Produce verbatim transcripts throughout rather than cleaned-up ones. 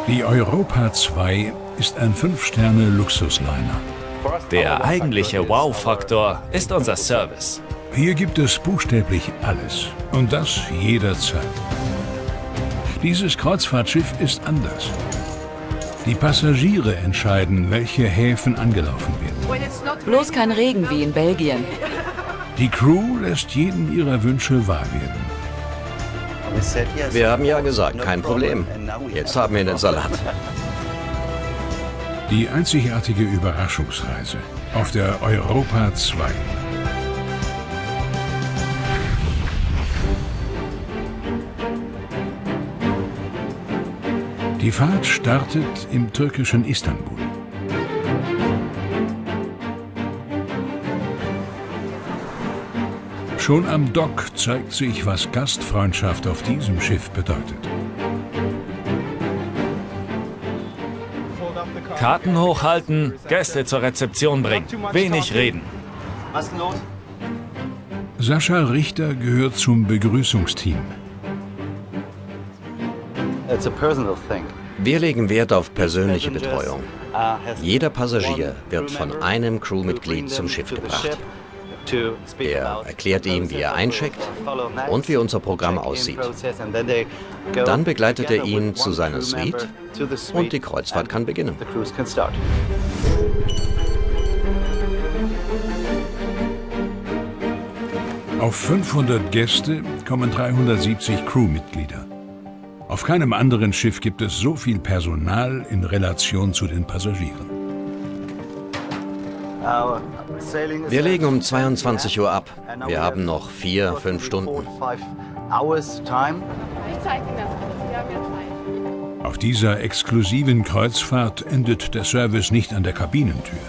Die Europa zwei ist ein Fünf-Sterne-Luxusliner. Der eigentliche Wow-Faktor ist unser Service. Hier gibt es buchstäblich alles. Und das jederzeit. Dieses Kreuzfahrtschiff ist anders. Die Passagiere entscheiden, welche Häfen angelaufen werden. Bloß kein Regen wie in Belgien. Die Crew lässt jeden ihrer Wünsche wahr werden. Wir haben ja gesagt, kein Problem. Jetzt haben wir den Salat. Die einzigartige Überraschungsreise auf der Europa zwei. Die Fahrt startet im türkischen Istanbul. Schon am Dock zeigt sich, was Gastfreundschaft auf diesem Schiff bedeutet. Karten hochhalten, Gäste zur Rezeption bringen. Wenig reden. Sascha Richter gehört zum Begrüßungsteam. Wir legen Wert auf persönliche Betreuung. Jeder Passagier wird von einem Crewmitglied zum Schiff gebracht. Er erklärt ihm, wie er eincheckt und wie unser Programm aussieht. Dann begleitet er ihn zu seiner Suite und die Kreuzfahrt kann beginnen. Auf fünfhundert Gäste kommen dreihundertsiebzig Crewmitglieder. Auf keinem anderen Schiff gibt es so viel Personal in Relation zu den Passagieren. Wir legen um zweiundzwanzig Uhr ab. Wir haben noch vier, fünf Stunden. Auf dieser exklusiven Kreuzfahrt endet der Service nicht an der Kabinentür.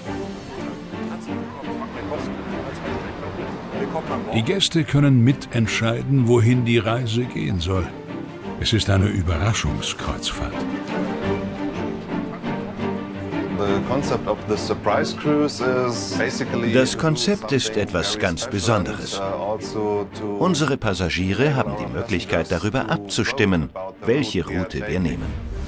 Die Gäste können mitentscheiden, wohin die Reise gehen soll. Es ist eine Überraschungskreuzfahrt. Das Konzept ist etwas ganz Besonderes. Unsere Passagiere haben die Möglichkeit, darüber abzustimmen, welche Route wir nehmen.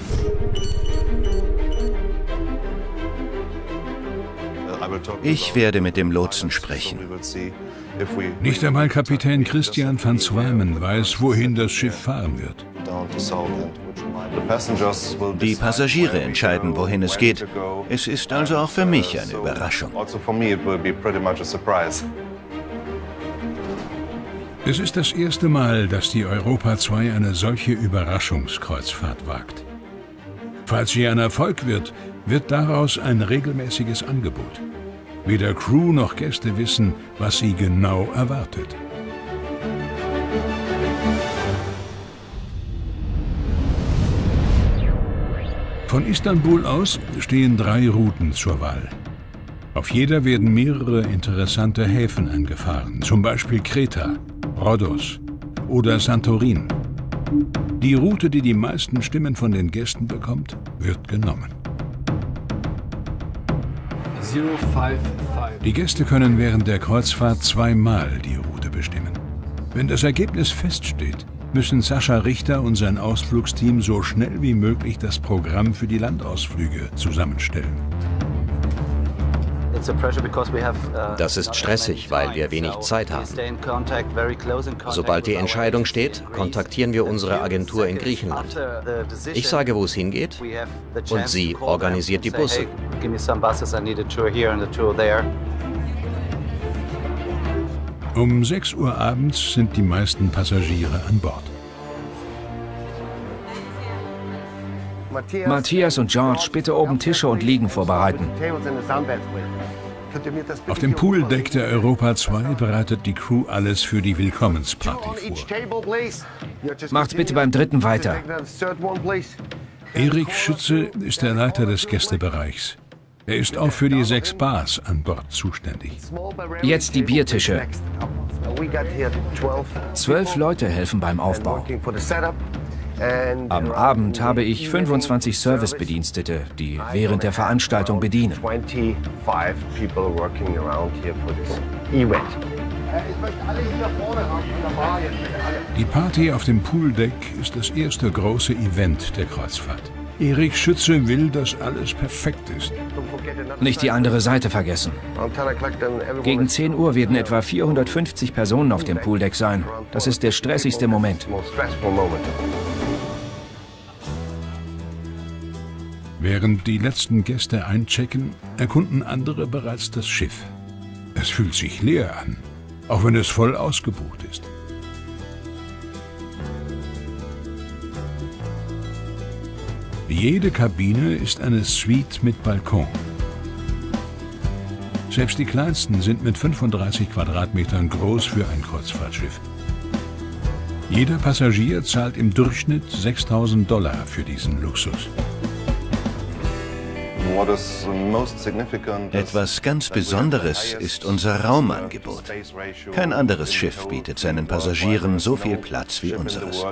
Ich werde mit dem Lotsen sprechen. Nicht einmal Kapitän Christian van Zweimen weiß, wohin das Schiff fahren wird. Die Passagiere entscheiden, wohin es geht. Es ist also auch für mich eine Überraschung. Es ist das erste Mal, dass die Europa zwei eine solche Überraschungskreuzfahrt wagt. Falls sie ein Erfolg wird, wird daraus ein regelmäßiges Angebot. Weder Crew noch Gäste wissen, was sie genau erwartet. Von Istanbul aus stehen drei Routen zur Wahl. Auf jeder werden mehrere interessante Häfen angefahren, zum Beispiel Kreta, Rhodos oder Santorin. Die Route, die die meisten Stimmen von den Gästen bekommt, wird genommen. Die Gäste können während der Kreuzfahrt zweimal die Route bestimmen. Wenn das Ergebnis feststeht, müssen Sascha Richter und sein Ausflugsteam so schnell wie möglich das Programm für die Landausflüge zusammenstellen. Das ist stressig, weil wir wenig Zeit haben. Sobald die Entscheidung steht, kontaktieren wir unsere Agentur in Griechenland. Ich sage, wo es hingeht, und sie organisiert die Busse. Um sechs Uhr abends sind die meisten Passagiere an Bord. Matthias und George, bitte oben Tische und Liegen vorbereiten. Auf dem Pooldeck der Europa zwei bereitet die Crew alles für die Willkommensparty vor. Macht bitte beim dritten weiter. Erik Schütze ist der Leiter des Gästebereichs. Er ist auch für die sechs Bars an Bord zuständig. Jetzt die Biertische. Zwölf Leute helfen beim Aufbau. Am Abend habe ich fünfundzwanzig Servicebedienstete, die während der Veranstaltung bedienen. Die Party auf dem Pooldeck ist das erste große Event der Kreuzfahrt. Erik Schütze will, dass alles perfekt ist. Nicht die andere Seite vergessen. Gegen zehn Uhr werden etwa vierhundertfünfzig Personen auf dem Pooldeck sein. Das ist der stressigste Moment. Während die letzten Gäste einchecken, erkunden andere bereits das Schiff. Es fühlt sich leer an, auch wenn es voll ausgebucht ist. Jede Kabine ist eine Suite mit Balkon. Selbst die kleinsten sind mit fünfunddreißig Quadratmetern groß für ein Kreuzfahrtschiff. Jeder Passagier zahlt im Durchschnitt sechstausend Dollar für diesen Luxus. Etwas ganz Besonderes ist unser Raumangebot. Kein anderes Schiff bietet seinen Passagieren so viel Platz wie unseres.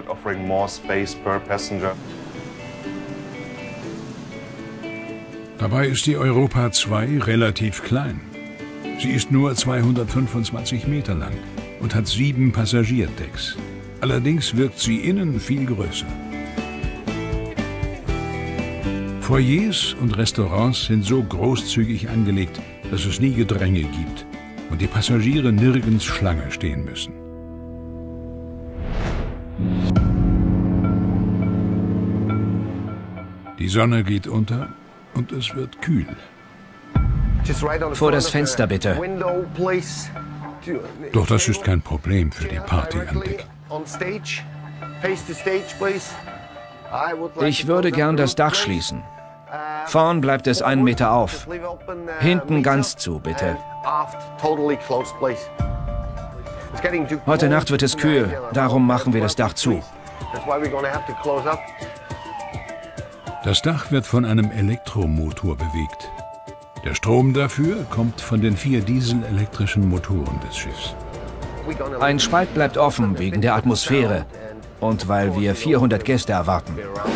Dabei ist die Europa zwei relativ klein. Sie ist nur zweihundertfünfundzwanzig Meter lang und hat sieben Passagierdecks. Allerdings wirkt sie innen viel größer. Foyers und Restaurants sind so großzügig angelegt, dass es nie Gedränge gibt und die Passagiere nirgends Schlange stehen müssen. Die Sonne geht unter und es wird kühl. Vor das Fenster bitte. Doch das ist kein Problem für die Party an Deck. Ich würde gern das Dach schließen. Vorn bleibt es einen Meter auf. Hinten ganz zu, bitte. Heute Nacht wird es kühl, darum machen wir das Dach zu. Das Dach wird von einem Elektromotor bewegt. Der Strom dafür kommt von den vier dieselelektrischen Motoren des Schiffs. Ein Spalt bleibt offen wegen der Atmosphäre und weil wir vierhundert Gäste erwarten.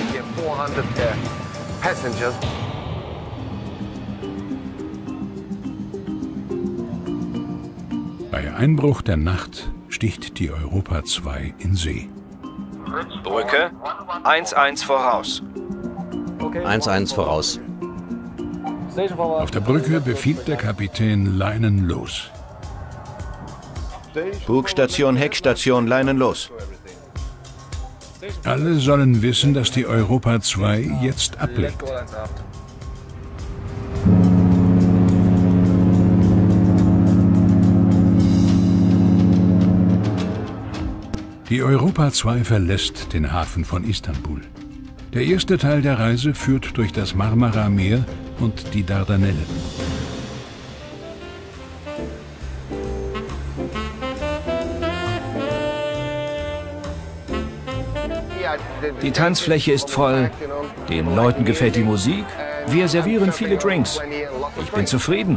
Bei Einbruch der Nacht sticht die Europa zwei in See. Brücke, eins eins voraus. eins eins voraus. Auf der Brücke befiehlt der Kapitän Leinen los. Bugstation, Heckstation, Leinen los. Alle sollen wissen, dass die Europa zwei jetzt ablegt. Die Europa zwei verlässt den Hafen von Istanbul. Der erste Teil der Reise führt durch das Marmara-Meer und die Dardanellen. Die Tanzfläche ist voll, den Leuten gefällt die Musik, wir servieren viele Drinks. Ich bin zufrieden.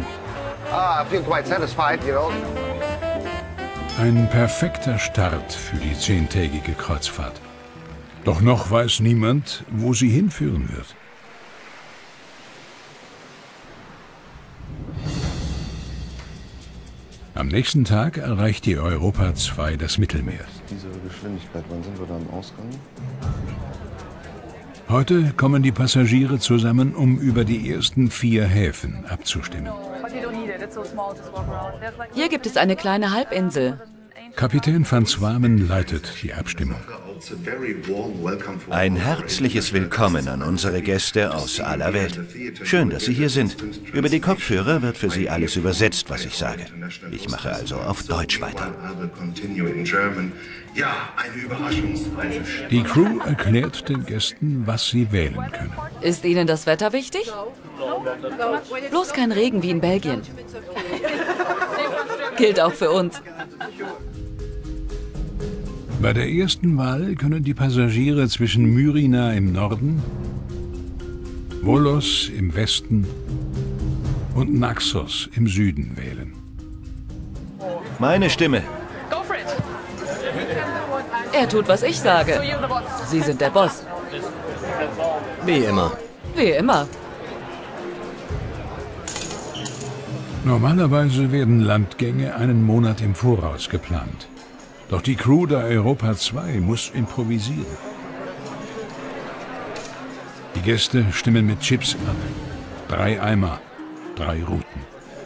Ein perfekter Start für die zehntägige Kreuzfahrt. Doch noch weiß niemand, wo sie hinführen wird. Am nächsten Tag erreicht die Europa zwei das Mittelmeer. Diese Geschwindigkeit, wann sind wir da am Ausgang? Heute kommen die Passagiere zusammen, um über die ersten vier Häfen abzustimmen. Hier gibt es eine kleine Halbinsel. Kapitän van Swamen leitet die Abstimmung. Ein herzliches Willkommen an unsere Gäste aus aller Welt. Schön, dass Sie hier sind. Über die Kopfhörer wird für Sie alles übersetzt, was ich sage. Ich mache also auf Deutsch weiter. Die Crew erklärt den Gästen, was sie wählen können. Ist Ihnen das Wetter wichtig? Bloß kein Regen wie in Belgien. Gilt auch für uns. Bei der ersten Wahl können die Passagiere zwischen Myrina im Norden, Volos im Westen und Naxos im Süden wählen. Meine Stimme. Er tut, was ich sage. Sie sind der Boss. Wie immer. Wie immer. Normalerweise werden Landgänge einen Monat im Voraus geplant. Doch die Crew der Europa zwei muss improvisieren. Die Gäste stimmen mit Chips ab. Drei Eimer, drei Routen.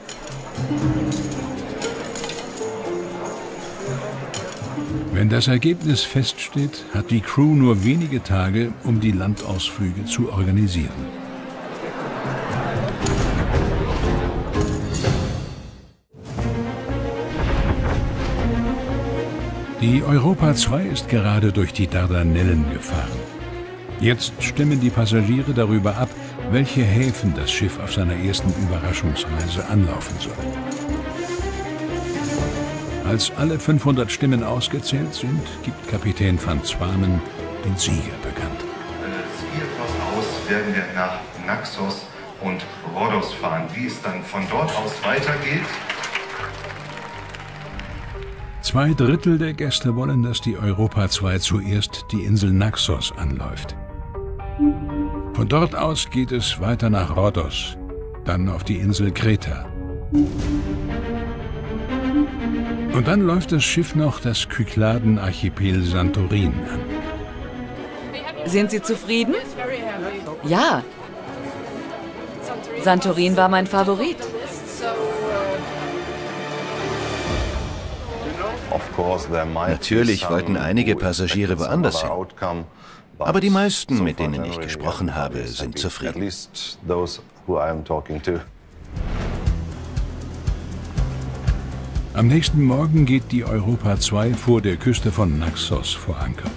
Wenn das Ergebnis feststeht, hat die Crew nur wenige Tage, um die Landausflüge zu organisieren. Die Europa zwei ist gerade durch die Dardanellen gefahren. Jetzt stimmen die Passagiere darüber ab, welche Häfen das Schiff auf seiner ersten Überraschungsreise anlaufen soll. Als alle fünfhundert Stimmen ausgezählt sind, gibt Kapitän van Zwamen den Sieger bekannt. Das Skier aus werden wir nach Naxos und Rhodos fahren. Wie es dann von dort aus weitergeht. Zwei Drittel der Gäste wollen, dass die Europa zwei zuerst die Insel Naxos anläuft. Von dort aus geht es weiter nach Rhodos, dann auf die Insel Kreta. Und dann läuft das Schiff noch das Kykladen-Archipel Santorin an. Sind Sie zufrieden? Ja. Santorin war mein Favorit. Natürlich wollten einige Passagiere woanders hin. Aber die meisten, mit denen ich gesprochen habe, sind zufrieden. Am nächsten Morgen geht die Europa zwei vor der Küste von Naxos vor Anker.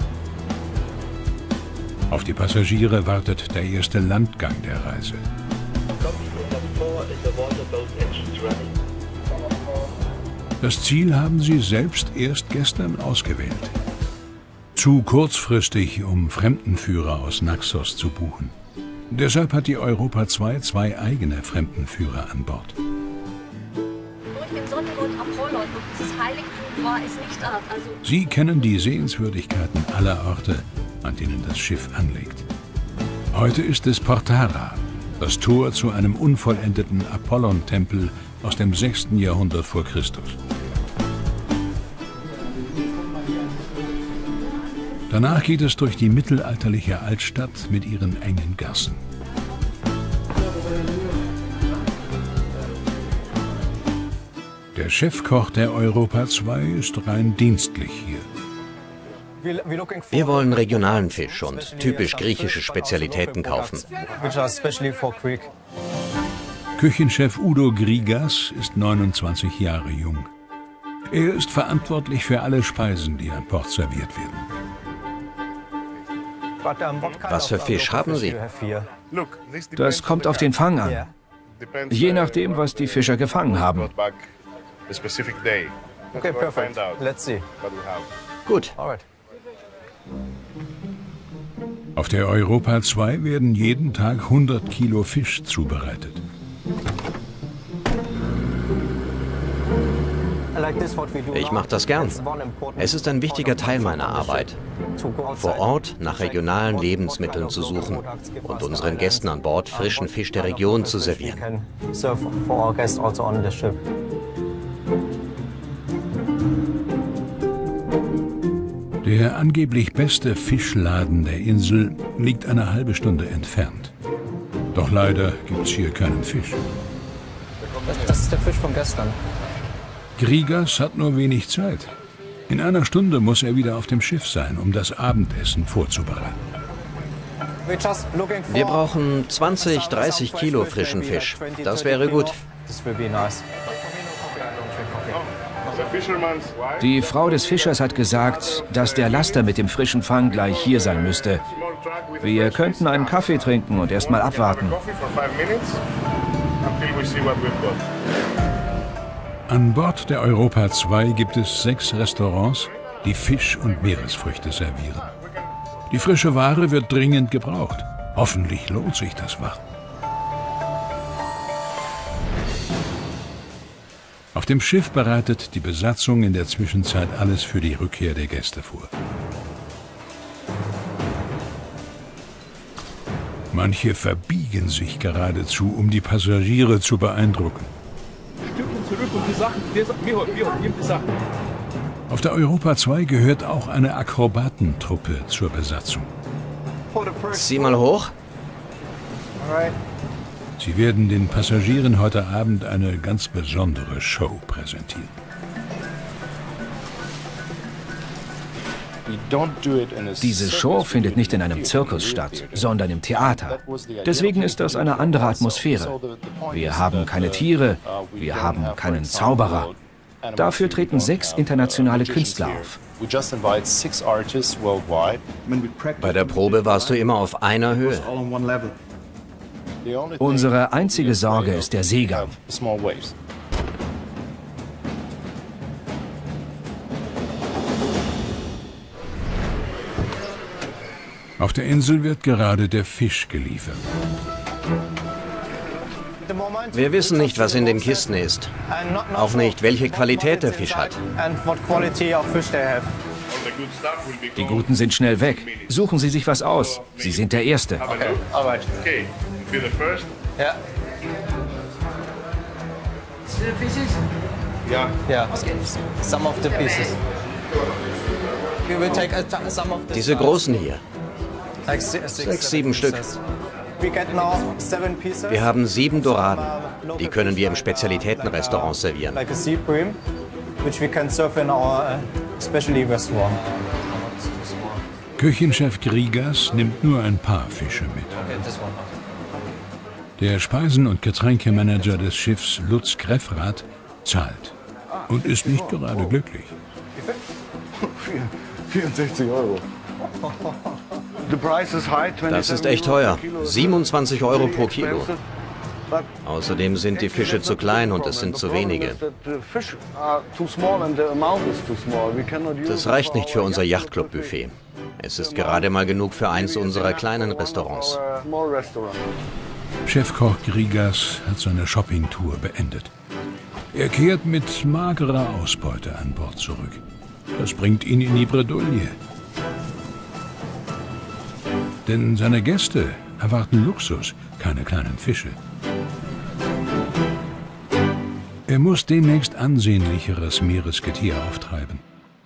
Auf die Passagiere wartet der erste Landgang der Reise. Das Ziel haben sie selbst erst gestern ausgewählt. Zu kurzfristig, um Fremdenführer aus Naxos zu buchen. Deshalb hat die Europa zwei zwei eigene Fremdenführer an Bord. Sie kennen die Sehenswürdigkeiten aller Orte, an denen das Schiff anlegt. Heute ist es Portara, das Tor zu einem unvollendeten Apollon-Tempel aus dem sechsten Jahrhundert vor Christus. Danach geht es durch die mittelalterliche Altstadt mit ihren engen Gassen. Der Chefkoch der Europa zwei ist rein dienstlich hier. Wir wollen regionalen Fisch und typisch griechische Spezialitäten kaufen. Küchenchef Udo Grigas ist neunundzwanzig Jahre jung. Er ist verantwortlich für alle Speisen, die an Bord serviert werden. Was für Fisch haben Sie? Das kommt auf den Fang an. Je nachdem, was die Fischer gefangen haben. Okay, perfect. Let's see. Gut. Auf der Europa zwei werden jeden Tag hundert Kilo Fisch zubereitet. Ich mache das gern. Es ist ein wichtiger Teil meiner Arbeit, vor Ort nach regionalen Lebensmitteln zu suchen und unseren Gästen an Bord frischen Fisch der Region zu servieren. Der angeblich beste Fischladen der Insel liegt eine halbe Stunde entfernt. Doch leider gibt's hier keinen Fisch. Das ist der Fisch von gestern. Grigas hat nur wenig Zeit. In einer Stunde muss er wieder auf dem Schiff sein, um das Abendessen vorzubereiten. Wir brauchen zwanzig, dreißig Kilo frischen Fisch. Das wäre gut. Die Frau des Fischers hat gesagt, dass der Laster mit dem frischen Fang gleich hier sein müsste. Wir könnten einen Kaffee trinken und erst mal abwarten. An Bord der Europa zwei gibt es sechs Restaurants, die Fisch und Meeresfrüchte servieren. Die frische Ware wird dringend gebraucht. Hoffentlich lohnt sich das Warten. Auf dem Schiff bereitet die Besatzung in der Zwischenzeit alles für die Rückkehr der Gäste vor. Manche verbiegen sich geradezu, um die Passagiere zu beeindrucken. Zurück und die Sachen, mir holt, mir holt, die Sachen. Auf der Europa zwei gehört auch eine Akrobatentruppe zur Besatzung. Zieh mal hoch. Sie werden den Passagieren heute Abend eine ganz besondere Show präsentieren. Diese Show findet nicht in einem Zirkus statt, sondern im Theater. Deswegen ist das eine andere Atmosphäre. Wir haben keine Tiere, wir haben keinen Zauberer. Dafür treten sechs internationale Künstler auf. Bei der Probe warst du immer auf einer Höhe. Unsere einzige Sorge ist der Seegang. Auf der Insel wird gerade der Fisch geliefert. Wir wissen nicht, was in den Kisten ist. Auch nicht, welche Qualität der Fisch hat. Die Guten sind schnell weg. Suchen Sie sich was aus. Sie sind der Erste. Ja. Ja. Some of the pieces. We will take some of the Diese großen hier. Sechs, sieben Stück. Wir haben sieben Doraden. Die können wir im Spezialitätenrestaurant servieren. Küchenchef Grigas nimmt nur ein paar Fische mit. Der Speisen- und Getränkemanager des Schiffs Lutz Greffrath zahlt und ist nicht gerade glücklich. vierundsechzig Euro. Das ist echt teuer. siebenundzwanzig Euro pro Kilo. Außerdem sind die Fische zu klein und es sind zu wenige. Das reicht nicht für unser Yachtclub-Buffet. Es ist gerade mal genug für eins unserer kleinen Restaurants. Chefkoch Grigas hat seine Shoppingtour beendet. Er kehrt mit magerer Ausbeute an Bord zurück. Das bringt ihn in die Bredouille. Denn seine Gäste erwarten Luxus, keine kleinen Fische. Er muss demnächst ansehnlicheres Meeresgetier auftreiben.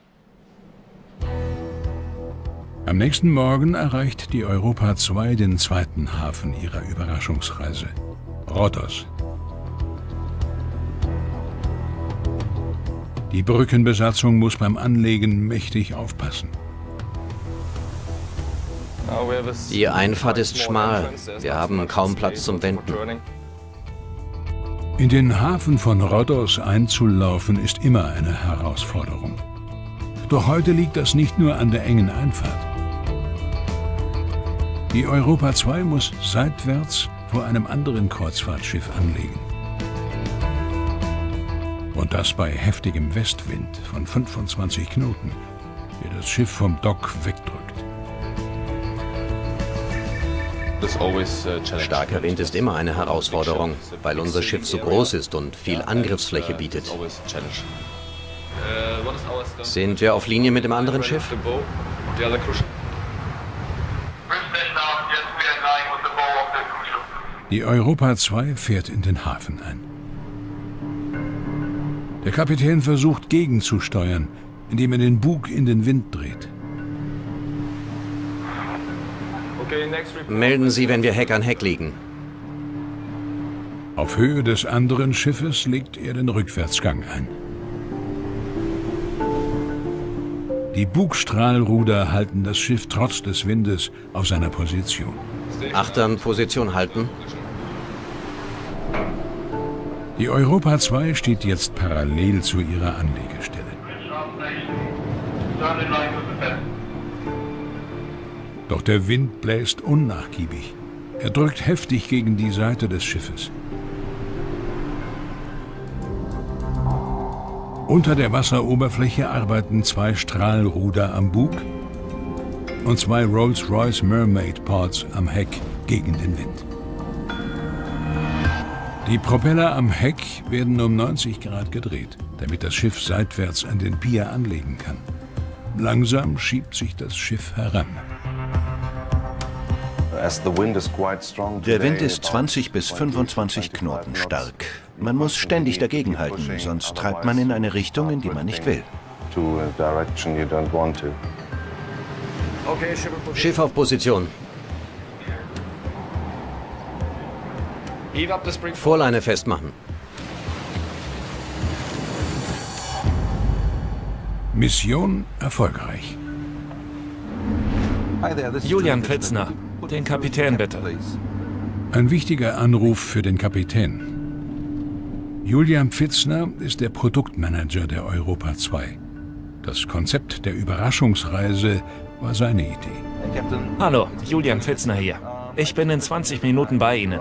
Am nächsten Morgen erreicht die Europa zwei den zweiten Hafen ihrer Überraschungsreise, Rhodos. Die Brückenbesatzung muss beim Anlegen mächtig aufpassen. Die Einfahrt ist schmal. Wir haben kaum Platz zum Wenden. In den Hafen von Rhodos einzulaufen ist immer eine Herausforderung. Doch heute liegt das nicht nur an der engen Einfahrt. Die Europa zwei muss seitwärts vor einem anderen Kreuzfahrtschiff anlegen. Und das bei heftigem Westwind von fünfundzwanzig Knoten, der das Schiff vom Dock wegdrückt. Starker Wind ist immer eine Herausforderung, weil unser Schiff so groß ist und viel Angriffsfläche bietet. Sind wir auf Linie mit dem anderen Schiff? Die Europa zwei fährt in den Hafen ein. Der Kapitän versucht gegenzusteuern, indem er den Bug in den Wind dreht. Melden Sie, wenn wir Heck an Heck liegen. Auf Höhe des anderen Schiffes legt er den Rückwärtsgang ein. Die Bugstrahlruder halten das Schiff trotz des Windes auf seiner Position. Achtern, Position halten. Die Europa zwei steht jetzt parallel zu ihrer Anlegestelle. Doch der Wind bläst unnachgiebig. Er drückt heftig gegen die Seite des Schiffes. Unter der Wasseroberfläche arbeiten zwei Strahlruder am Bug und zwei Rolls-Royce Mermaid Pods am Heck gegen den Wind. Die Propeller am Heck werden um neunzig Grad gedreht, damit das Schiff seitwärts an den Pier anlegen kann. Langsam schiebt sich das Schiff heran. Der Wind ist zwanzig bis fünfundzwanzig Knoten stark. Man muss ständig dagegenhalten, sonst treibt man in eine Richtung, in die man nicht will. Schiff auf Position. Vorleine festmachen. Mission erfolgreich. Julian Pfitzner, den Kapitän bitte. Ein wichtiger Anruf für den Kapitän. Julian Pfitzner ist der Produktmanager der Europa zwei. Das Konzept der Überraschungsreise war seine Idee. Hallo, Julian Pfitzner hier. Ich bin in zwanzig Minuten bei Ihnen.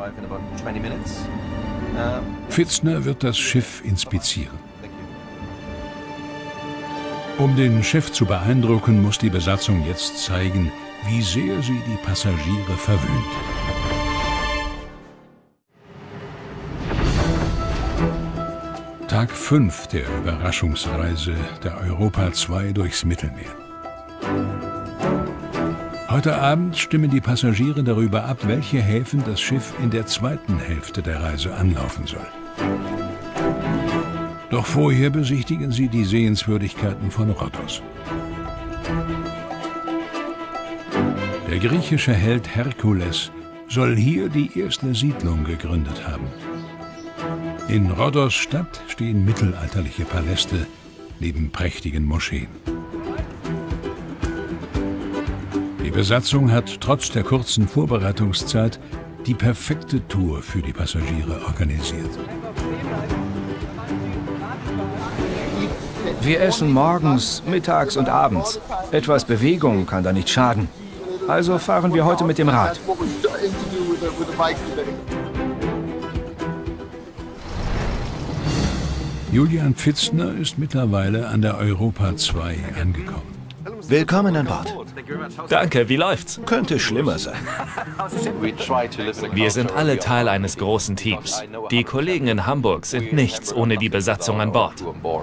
Pfitzner wird das Schiff inspizieren. Um den Chef zu beeindrucken, muss die Besatzung jetzt zeigen, wie sehr sie die Passagiere verwöhnt. Tag fünf der Überraschungsreise der Europa zwei durchs Mittelmeer. Heute Abend stimmen die Passagiere darüber ab, welche Häfen das Schiff in der zweiten Hälfte der Reise anlaufen soll. Doch vorher besichtigen sie die Sehenswürdigkeiten von Rhodos. Der griechische Held Herkules soll hier die erste Siedlung gegründet haben. In Rhodos Stadt stehen mittelalterliche Paläste neben prächtigen Moscheen. Die Besatzung hat trotz der kurzen Vorbereitungszeit die perfekte Tour für die Passagiere organisiert. Wir essen morgens, mittags und abends. Etwas Bewegung kann da nicht schaden. Also fahren wir heute mit dem Rad. Julian Pfitzner ist mittlerweile an der Europa zwei angekommen. Willkommen an Bord. Danke, wie läuft's? Könnte schlimmer sein. Wir sind alle Teil eines großen Teams. Die Kollegen in Hamburg sind nichts ohne die Besatzung an Bord.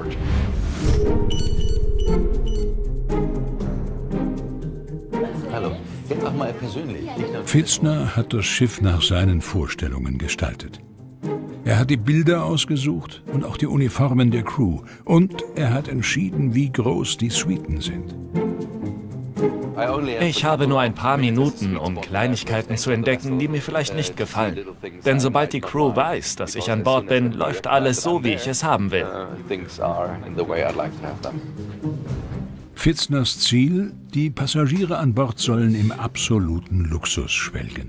Hallo, jetzt auch mal persönlich. Pfitzner hat das Schiff nach seinen Vorstellungen gestaltet. Er hat die Bilder ausgesucht und auch die Uniformen der Crew. Und er hat entschieden, wie groß die Suiten sind. Ich habe nur ein paar Minuten, um Kleinigkeiten zu entdecken, die mir vielleicht nicht gefallen. Denn sobald die Crew weiß, dass ich an Bord bin, läuft alles so, wie ich es haben will. Pfitzners Ziel: Die Passagiere an Bord sollen im absoluten Luxus schwelgen.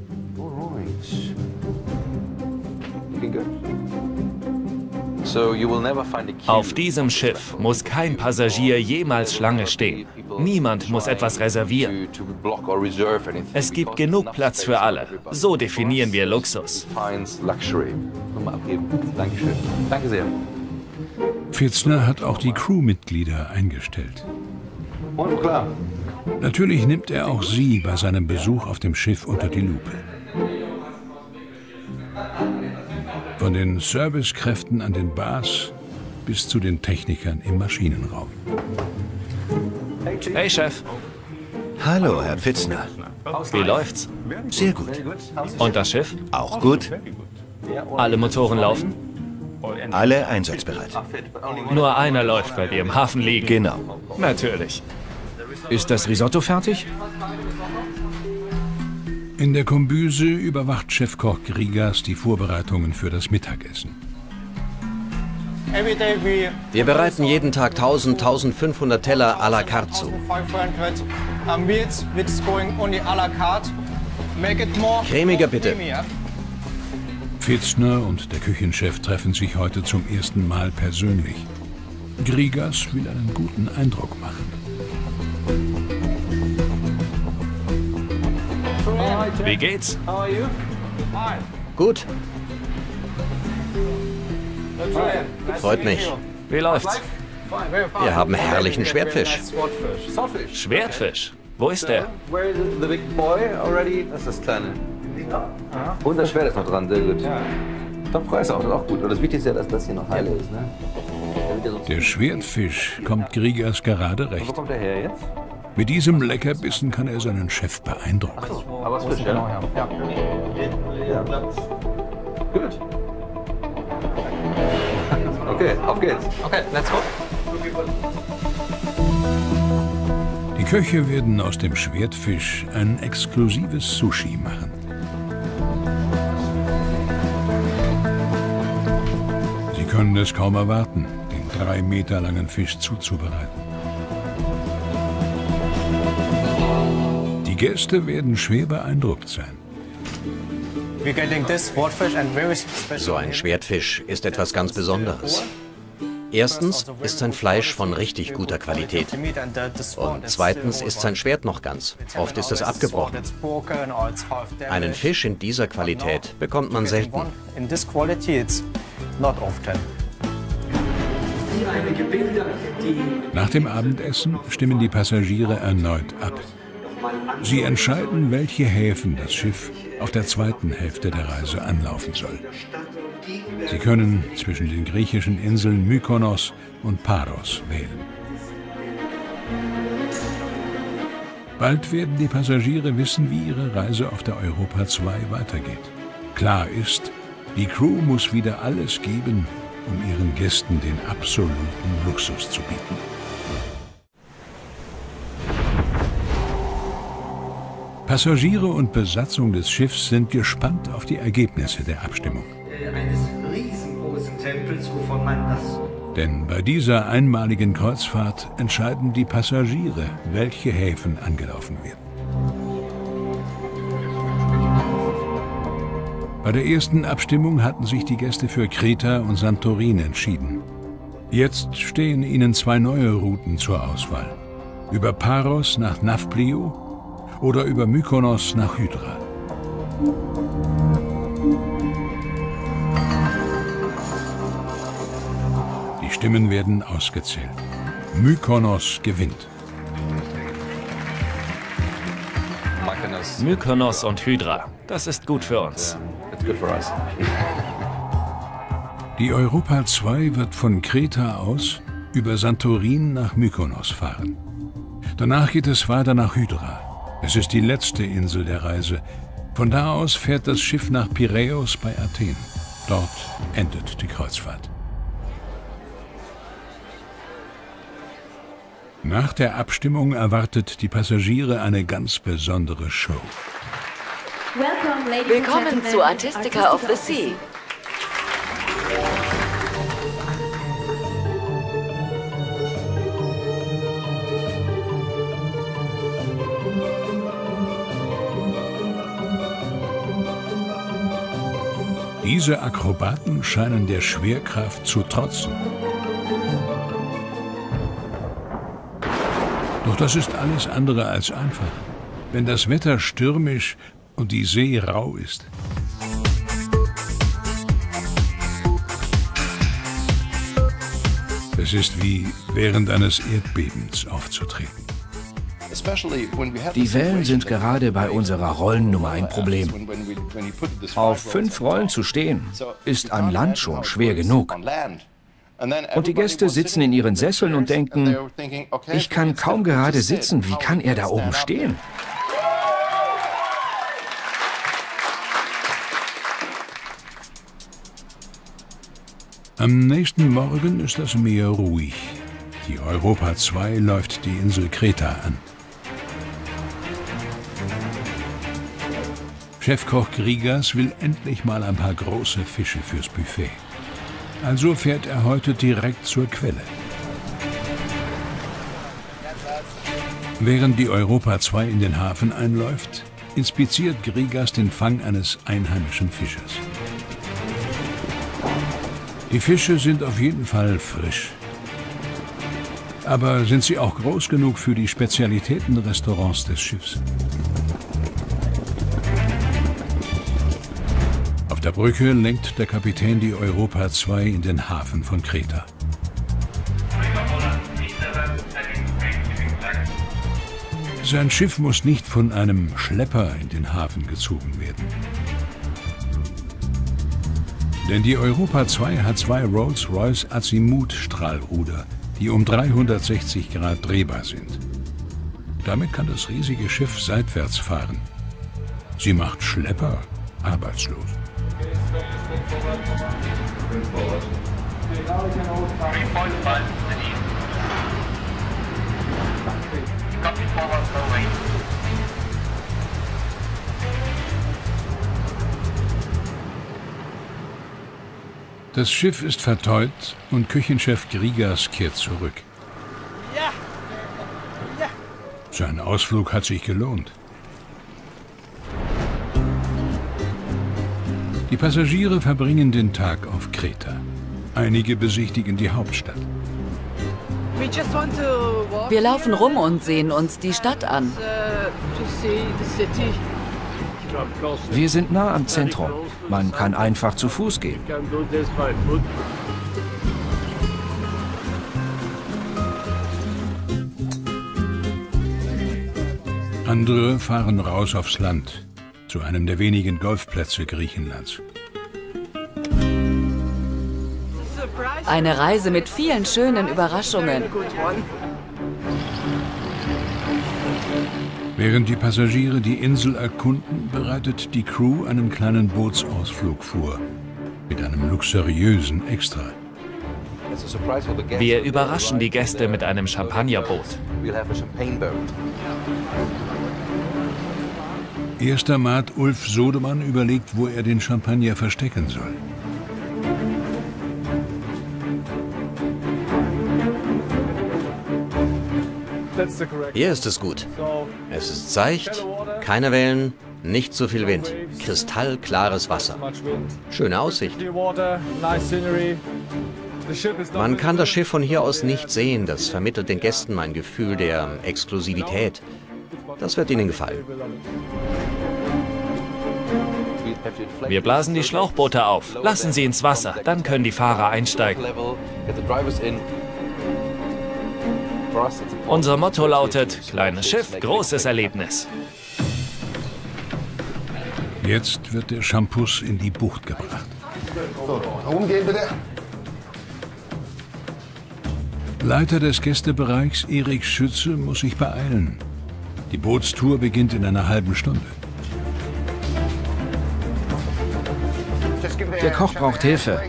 Auf diesem Schiff muss kein Passagier jemals Schlange stehen. Niemand muss etwas reservieren. Es gibt genug Platz für alle. So definieren wir Luxus. Danke sehr. Pfitzner hat auch die Crewmitglieder eingestellt. Und klar. Natürlich nimmt er auch sie bei seinem Besuch auf dem Schiff unter die Lupe. Von den Servicekräften an den Bars bis zu den Technikern im Maschinenraum. Hey, Chef. Hallo, Herr Pfitzner. Wie läuft's? Sehr gut. Und das Schiff? Auch gut. Alle Motoren laufen? Alle einsatzbereit. Nur einer läuft, weil wir im Hafen liegen. Genau. Natürlich. Ist das Risotto fertig? In der Kombüse überwacht Chefkoch Grigas die Vorbereitungen für das Mittagessen. Wir bereiten jeden Tag tausend, eintausendfünfhundert Teller à la carte zu. Cremiger bitte. Pfitzner und der Küchenchef treffen sich heute zum ersten Mal persönlich. Grigas will einen guten Eindruck machen. Wie geht's? Gut. Freut mich. Wie läuft's? Wir haben herrlichen Schwertfisch. Schwertfisch? Wo ist der? Das ist das Kleine. Und das Schwert ist noch dran, sehr gut. Top-Preis auch, das ist auch gut. Und das Wichtigste ist ja, dass das hier noch heile ist, ne? Der Schwertfisch kommt Grigas gerade recht. Wo kommt der her jetzt? Mit diesem Leckerbissen kann er seinen Chef beeindrucken. Aber es ist frisch, ja? Ja. Ja. Gut. Okay, auf geht's. Okay, let's go. Die Köche werden aus dem Schwertfisch ein exklusives Sushi machen. können es kaum erwarten, den drei Meter langen Fisch zuzubereiten. Die Gäste werden schwer beeindruckt sein. So ein Schwertfisch ist etwas ganz Besonderes. Erstens ist sein Fleisch von richtig guter Qualität. Und zweitens ist sein Schwert noch ganz. Oft ist es abgebrochen. Einen Fisch in dieser Qualität bekommt man selten. Nach dem Abendessen stimmen die Passagiere erneut ab. Sie entscheiden, welche Häfen das Schiff auf der zweiten Hälfte der Reise anlaufen soll. Sie können zwischen den griechischen Inseln Mykonos und Paros wählen. Bald werden die Passagiere wissen, wie ihre Reise auf der Europa zwei weitergeht. Klar ist, die Crew muss wieder alles geben, um ihren Gästen den absoluten Luxus zu bieten. Passagiere und Besatzung des Schiffs sind gespannt auf die Ergebnisse der Abstimmung. Eines riesengroßen Tempels, wovon man das... Denn bei dieser einmaligen Kreuzfahrt entscheiden die Passagiere, welche Häfen angelaufen werden. Bei der ersten Abstimmung hatten sich die Gäste für Kreta und Santorin entschieden. Jetzt stehen ihnen zwei neue Routen zur Auswahl. Über Paros nach Nafplio oder über Mykonos nach Hydra. Die Stimmen werden ausgezählt. Mykonos gewinnt. Mykonos und Hydra, das ist gut für uns. Die Europa zwei wird von Kreta aus über Santorin nach Mykonos fahren. Danach geht es weiter nach Hydra. Es ist die letzte Insel der Reise. Von da aus fährt das Schiff nach Piräus bei Athen. Dort endet die Kreuzfahrt. Nach der Abstimmung erwartet die Passagiere eine ganz besondere Show. Willkommen zu Artistica of the Sea. Diese Akrobaten scheinen der Schwerkraft zu trotzen. Doch das ist alles andere als einfach, wenn das Wetter stürmisch und die See rau ist. Es ist wie während eines Erdbebens aufzutreten. Die Wellen sind gerade bei unserer Rollennummer ein Problem. Auf fünf Rollen zu stehen, ist an Land schon schwer genug. Und die Gäste sitzen in ihren Sesseln und denken, ich kann kaum gerade sitzen, wie kann er da oben stehen? Am nächsten Morgen ist das Meer ruhig. Die Europa zwei läuft die Insel Kreta an. Chefkoch Grigas will endlich mal ein paar große Fische fürs Buffet. Also fährt er heute direkt zur Quelle. Während die Europa zwei in den Hafen einläuft, inspiziert Grigas den Fang eines einheimischen Fischers. Die Fische sind auf jeden Fall frisch. Aber sind sie auch groß genug für die Spezialitätenrestaurants des Schiffs? Auf der Brücke lenkt der Kapitän die Europa zwei in den Hafen von Kreta. Sein Schiff muss nicht von einem Schlepper in den Hafen gezogen werden. Denn die Europa zwei hat zwei Rolls-Royce Azimut-Strahlruder, die um dreihundertsechzig Grad drehbar sind. Damit kann das riesige Schiff seitwärts fahren. Sie macht Schlepper arbeitslos. Das Schiff ist verteut und Küchenchef Grigas kehrt zurück. Ja. Ja. Sein Ausflug hat sich gelohnt. Die Passagiere verbringen den Tag auf Kreta. Einige besichtigen die Hauptstadt. Wir laufen rum und sehen uns die Stadt an. Wir sind nah am Zentrum. Man kann einfach zu Fuß gehen. Andere fahren raus aufs Land, zu einem der wenigen Golfplätze Griechenlands. Eine Reise mit vielen schönen Überraschungen. Während die Passagiere die Insel erkunden, bereitet die Crew einen kleinen Bootsausflug vor. Mit einem luxuriösen Extra. Wir überraschen die Gäste mit einem Champagnerboot. Erster Mat Ulf Sodemann überlegt, wo er den Champagner verstecken soll. Hier ist es gut. Es ist seicht, keine Wellen, nicht so viel Wind. Kristallklares Wasser. Schöne Aussicht. Man kann das Schiff von hier aus nicht sehen. Das vermittelt den Gästen ein Gefühl der Exklusivität. Das wird ihnen gefallen. Wir blasen die Schlauchboote auf, lassen sie ins Wasser, dann können die Fahrer einsteigen. Unser Motto lautet, kleines Schiff, großes Erlebnis. Jetzt wird der Shampoos in die Bucht gebracht. So, umgehen bitte. Leiter des Gästebereichs Erik Schütze muss sich beeilen. Die Bootstour beginnt in einer halben Stunde. Der Koch braucht Hilfe.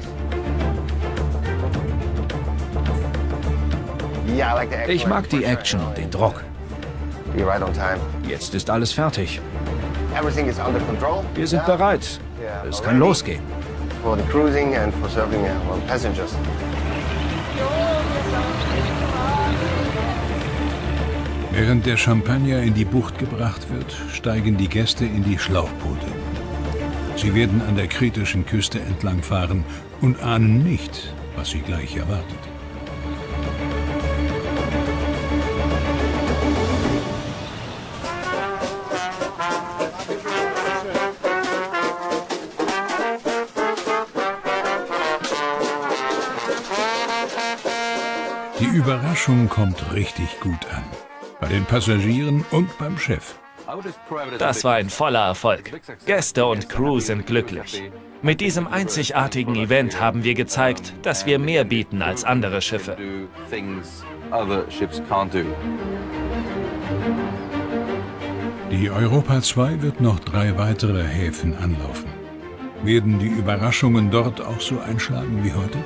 Ich mag die Action und den Druck. Jetzt ist alles fertig. Wir sind bereit. Es kann losgehen. Während der Champagner in die Bucht gebracht wird, steigen die Gäste in die Schlauchboote. Sie werden an der kretischen Küste entlangfahren und ahnen nicht, was sie gleich erwartet. Die Überraschung kommt richtig gut an. Bei den Passagieren und beim Chef. Das war ein voller Erfolg. Gäste und Crew sind glücklich. Mit diesem einzigartigen Event haben wir gezeigt, dass wir mehr bieten als andere Schiffe. Die Europa zwei wird noch drei weitere Häfen anlaufen. Werden die Überraschungen dort auch so einschlagen wie heute?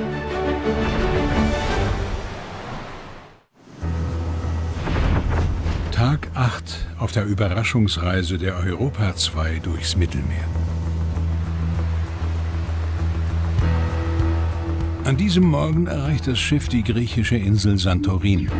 Tag acht auf der Überraschungsreise der Europa zwei durchs Mittelmeer. An diesem Morgen erreicht das Schiff die griechische Insel Santorin.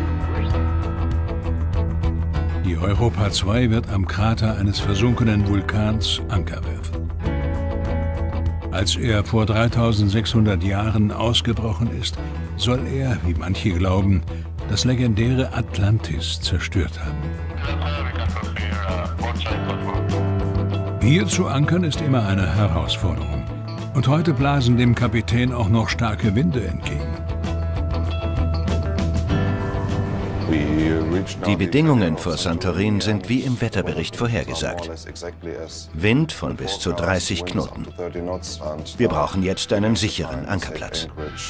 Die Europa zwei wird am Krater eines versunkenen Vulkans Anker werfen. Als er vor dreitausendsechshundert Jahren ausgebrochen ist, soll er, wie manche glauben, das legendäre Atlantis zerstört haben. Hier zu ankern ist immer eine Herausforderung. Und heute blasen dem Kapitän auch noch starke Winde entgegen. Die Bedingungen vor Santorin sind wie im Wetterbericht vorhergesagt. Wind von bis zu dreißig Knoten. Wir brauchen jetzt einen sicheren Ankerplatz.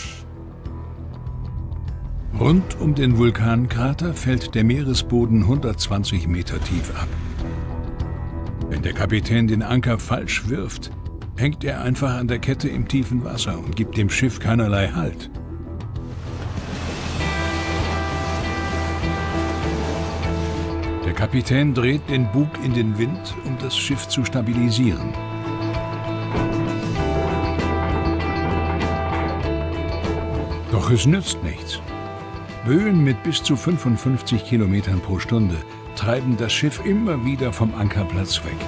Rund um den Vulkankrater fällt der Meeresboden hundertzwanzig Meter tief ab. Wenn der Kapitän den Anker falsch wirft, hängt er einfach an der Kette im tiefen Wasser und gibt dem Schiff keinerlei Halt. Der Kapitän dreht den Bug in den Wind, um das Schiff zu stabilisieren. Doch es nützt nichts. Böen mit bis zu fünfundfünfzig Kilometern pro Stunde treiben das Schiff immer wieder vom Ankerplatz weg.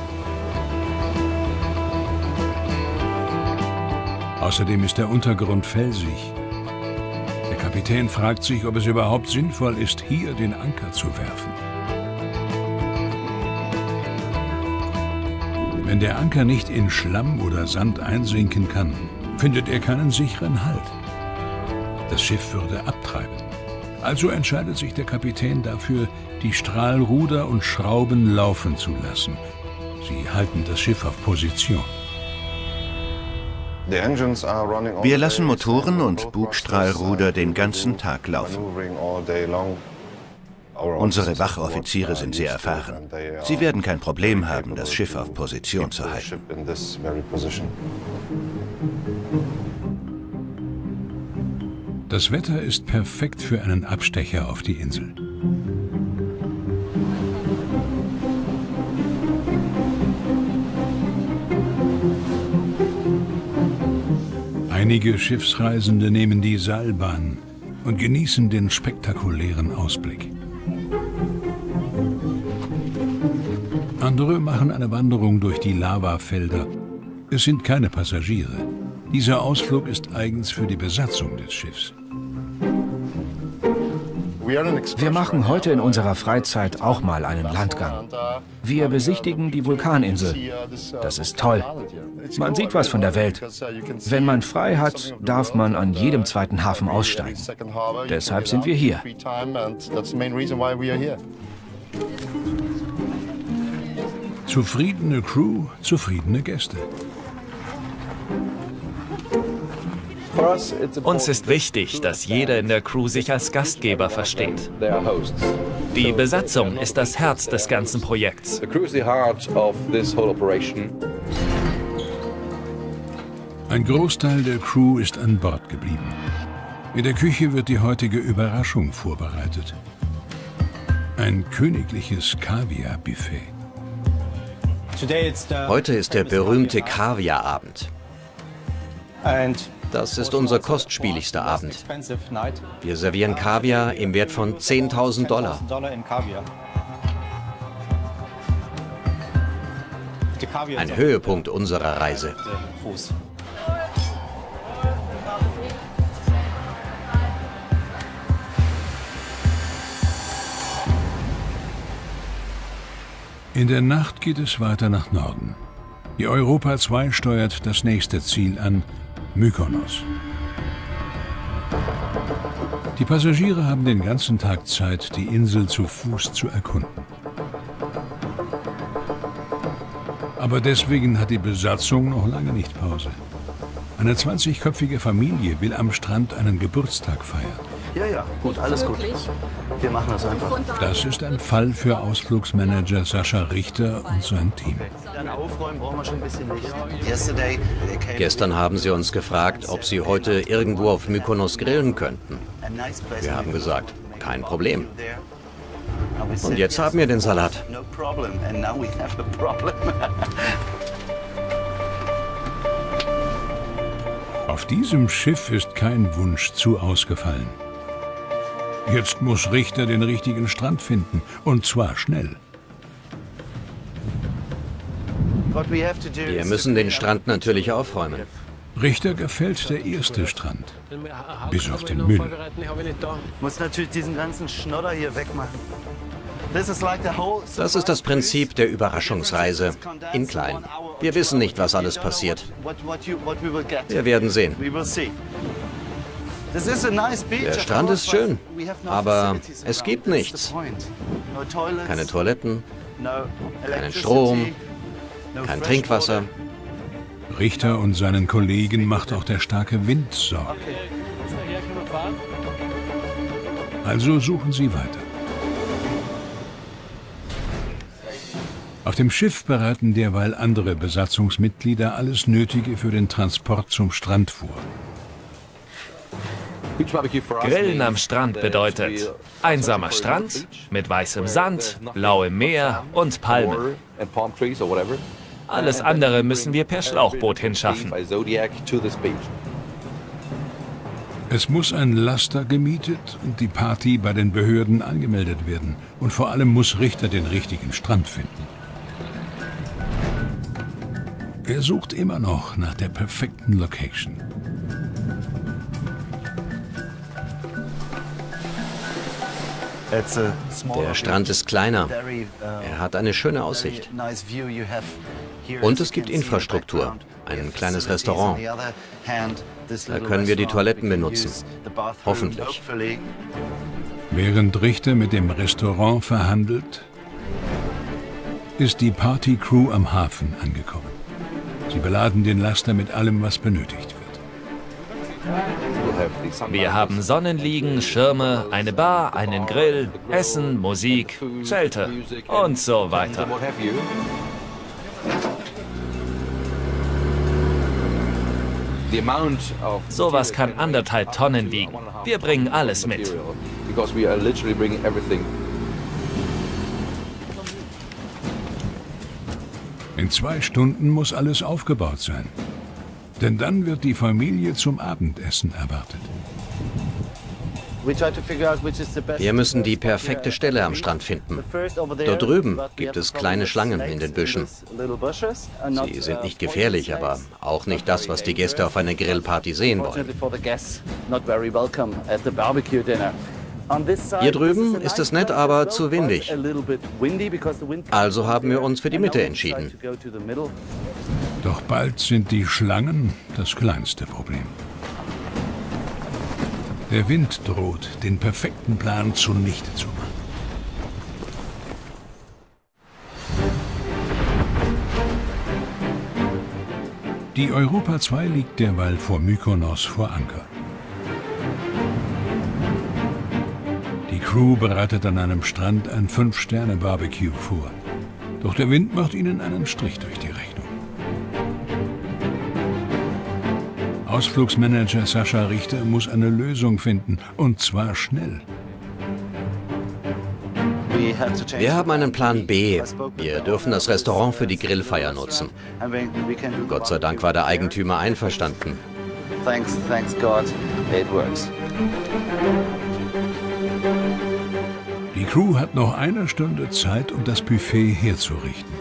Außerdem ist der Untergrund felsig. Der Kapitän fragt sich, ob es überhaupt sinnvoll ist, hier den Anker zu werfen. Wenn der Anker nicht in Schlamm oder Sand einsinken kann, findet er keinen sicheren Halt. Das Schiff würde abtreiben. Also entscheidet sich der Kapitän dafür, die Strahlruder und Schrauben laufen zu lassen. Sie halten das Schiff auf Position. Wir lassen Motoren und Bugstrahlruder den ganzen Tag laufen. Unsere Wachoffiziere sind sehr erfahren. Sie werden kein Problem haben, das Schiff auf Position zu halten. Das Wetter ist perfekt für einen Abstecher auf die Insel. Einige Schiffsreisende nehmen die Seilbahn und genießen den spektakulären Ausblick. Andere machen eine Wanderung durch die Lavafelder. Es sind keine Passagiere. Dieser Ausflug ist eigens für die Besatzung des Schiffs. Wir machen heute in unserer Freizeit auch mal einen Landgang. Wir besichtigen die Vulkaninsel. Das ist toll. Man sieht was von der Welt. Wenn man frei hat, darf man an jedem zweiten Hafen aussteigen. Deshalb sind wir hier. Zufriedene Crew, zufriedene Gäste. Uns ist wichtig, dass jeder in der Crew sich als Gastgeber versteht. Die Besatzung ist das Herz des ganzen Projekts. Ein Großteil der Crew ist an Bord geblieben. In der Küche wird die heutige Überraschung vorbereitet. Ein königliches Kaviar-Buffet. Heute ist der berühmte Kaviarabend. Das ist unser kostspieligster Abend. Wir servieren Kaviar im Wert von zehntausend Dollar. Ein Höhepunkt unserer Reise. In der Nacht geht es weiter nach Norden. Die Europa zwei steuert das nächste Ziel an, Mykonos. Die Passagiere haben den ganzen Tag Zeit, die Insel zu Fuß zu erkunden. Aber deswegen hat die Besatzung noch lange nicht Pause. Eine zwanzigköpfige Familie will am Strand einen Geburtstag feiern. Ja, ja, gut, alles gut. Wir machen das einfach. Das ist ein Fall für Ausflugsmanager Sascha Richter und sein Team. Dann aufräumen brauchen wir schon ein bisschen Licht. Gestern haben sie uns gefragt, ob sie heute irgendwo auf Mykonos grillen könnten. Wir haben gesagt, kein Problem. Und jetzt haben wir den Salat. Auf diesem Schiff ist kein Wunsch zu ausgefallen. Jetzt muss Richter den richtigen Strand finden, und zwar schnell. Wir müssen den Strand natürlich aufräumen. Richter gefällt der erste Strand, bis auf den Müll. Muss natürlich diesen ganzen Schnodder hier wegmachen. Das ist das Prinzip der Überraschungsreise, in klein. Wir wissen nicht, was alles passiert. Wir werden sehen. Der Strand ist schön, aber es gibt nichts. Keine Toiletten, keinen Strom, kein Trinkwasser. Richter und seinen Kollegen macht auch der starke Wind Sorge. Also suchen sie weiter. Auf dem Schiff bereiten derweil andere Besatzungsmitglieder alles Nötige für den Transport zum Strand vor. Grillen am Strand bedeutet einsamer Strand mit weißem Sand, blauem Meer und Palmen. Alles andere müssen wir per Schlauchboot hinschaffen. Es muss ein Laster gemietet und die Party bei den Behörden angemeldet werden. Und vor allem muss Richter den richtigen Strand finden. Er sucht immer noch nach der perfekten Location. Der Strand ist kleiner. Er hat eine schöne Aussicht. Und es gibt Infrastruktur, ein kleines Restaurant. Da können wir die Toiletten benutzen. Hoffentlich. Während Richter mit dem Restaurant verhandelt, ist die Party-Crew am Hafen angekommen. Sie beladen den Laster mit allem, was benötigt wird. Wir haben Sonnenliegen, Schirme, eine Bar, einen Grill, Essen, Musik, Zelte und so weiter. Sowas kann anderthalb Tonnen wiegen. Wir bringen alles mit. In zwei Stunden muss alles aufgebaut sein. Denn dann wird die Familie zum Abendessen erwartet. Wir müssen die perfekte Stelle am Strand finden. Dort drüben gibt es kleine Schlangen in den Büschen. Sie sind nicht gefährlich, aber auch nicht das, was die Gäste auf einer Grillparty sehen wollen. Hier drüben ist es nett, aber zu windig. Also haben wir uns für die Mitte entschieden. Doch bald sind die Schlangen das kleinste Problem. Der Wind droht, den perfekten Plan zunichte zu machen. Die Europa zwei liegt derweil vor Mykonos vor Anker. Die Crew bereitet an einem Strand ein Fünf-Sterne-Barbecue vor. Doch der Wind macht ihnen einen Strich durch die Rechnung. Ausflugsmanager Sascha Richter muss eine Lösung finden, und zwar schnell. Wir haben einen Plan B. Wir dürfen das Restaurant für die Grillfeier nutzen. Gott sei Dank war der Eigentümer einverstanden. Thanks, thanks God, it works. Die Crew hat noch eine Stunde Zeit, um das Buffet herzurichten.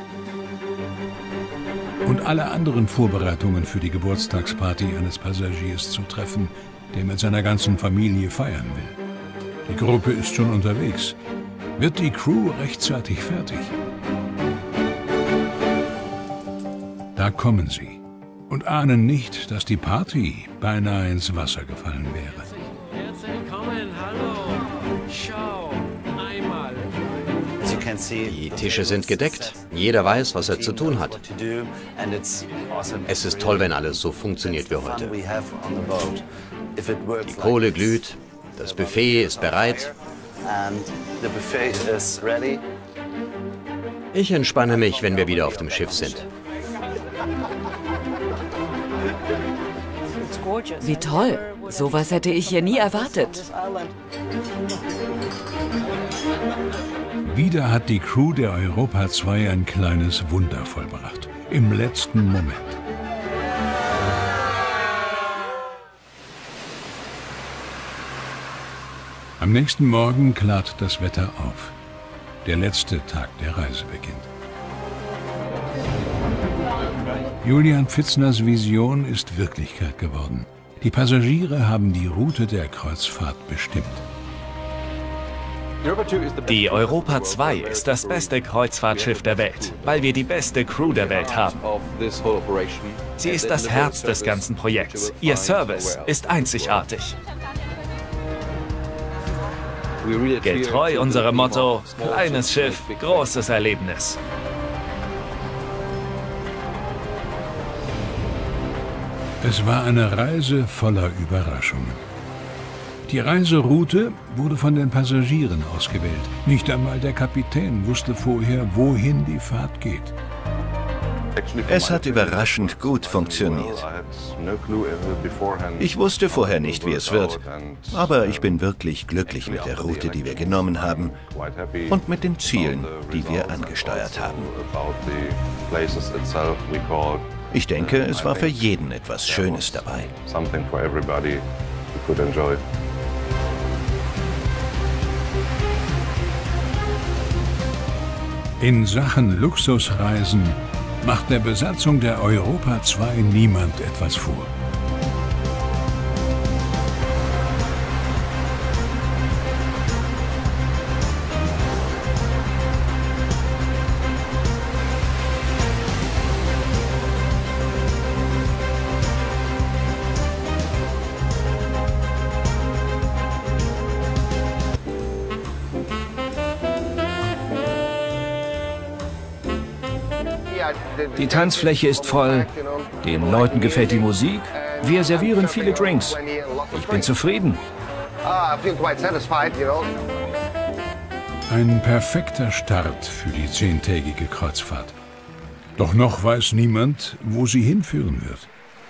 Und alle anderen Vorbereitungen für die Geburtstagsparty eines Passagiers zu treffen, der mit seiner ganzen Familie feiern will. Die Gruppe ist schon unterwegs. Wird die Crew rechtzeitig fertig? Da kommen sie und ahnen nicht, dass die Party beinahe ins Wasser gefallen wäre. Herzlich willkommen, hallo. Schau, einmal. Die Tische sind gedeckt. Jeder weiß, was er zu tun hat. Es ist toll, wenn alles so funktioniert wie heute. Die Kohle glüht, das Buffet ist bereit. Ich entspanne mich, wenn wir wieder auf dem Schiff sind. Wie toll. Sowas hätte ich hier nie erwartet. Wieder hat die Crew der Europa zwei ein kleines Wunder vollbracht. Im letzten Moment. Am nächsten Morgen klart das Wetter auf. Der letzte Tag der Reise beginnt. Julian Pfitzners Vision ist Wirklichkeit geworden. Die Passagiere haben die Route der Kreuzfahrt bestimmt. Die Europa zwei ist das beste Kreuzfahrtschiff der Welt, weil wir die beste Crew der Welt haben. Sie ist das Herz des ganzen Projekts. Ihr Service ist einzigartig. Getreu unserem Motto, kleines Schiff, großes Erlebnis. Es war eine Reise voller Überraschungen. Die Reiseroute wurde von den Passagieren ausgewählt. Nicht einmal der Kapitän wusste vorher, wohin die Fahrt geht. Es hat überraschend gut funktioniert. Ich wusste vorher nicht, wie es wird, aber ich bin wirklich glücklich mit der Route, die wir genommen haben und mit den Zielen, die wir angesteuert haben. Ich denke, es war für jeden etwas Schönes dabei. could enjoy. In Sachen Luxusreisen macht der Besatzung der Europa zwei niemand etwas vor. Die Tanzfläche ist voll, den Leuten gefällt die Musik, wir servieren viele Drinks. Ich bin zufrieden. Ein perfekter Start für die zehntägige Kreuzfahrt. Doch noch weiß niemand, wo sie hinführen wird.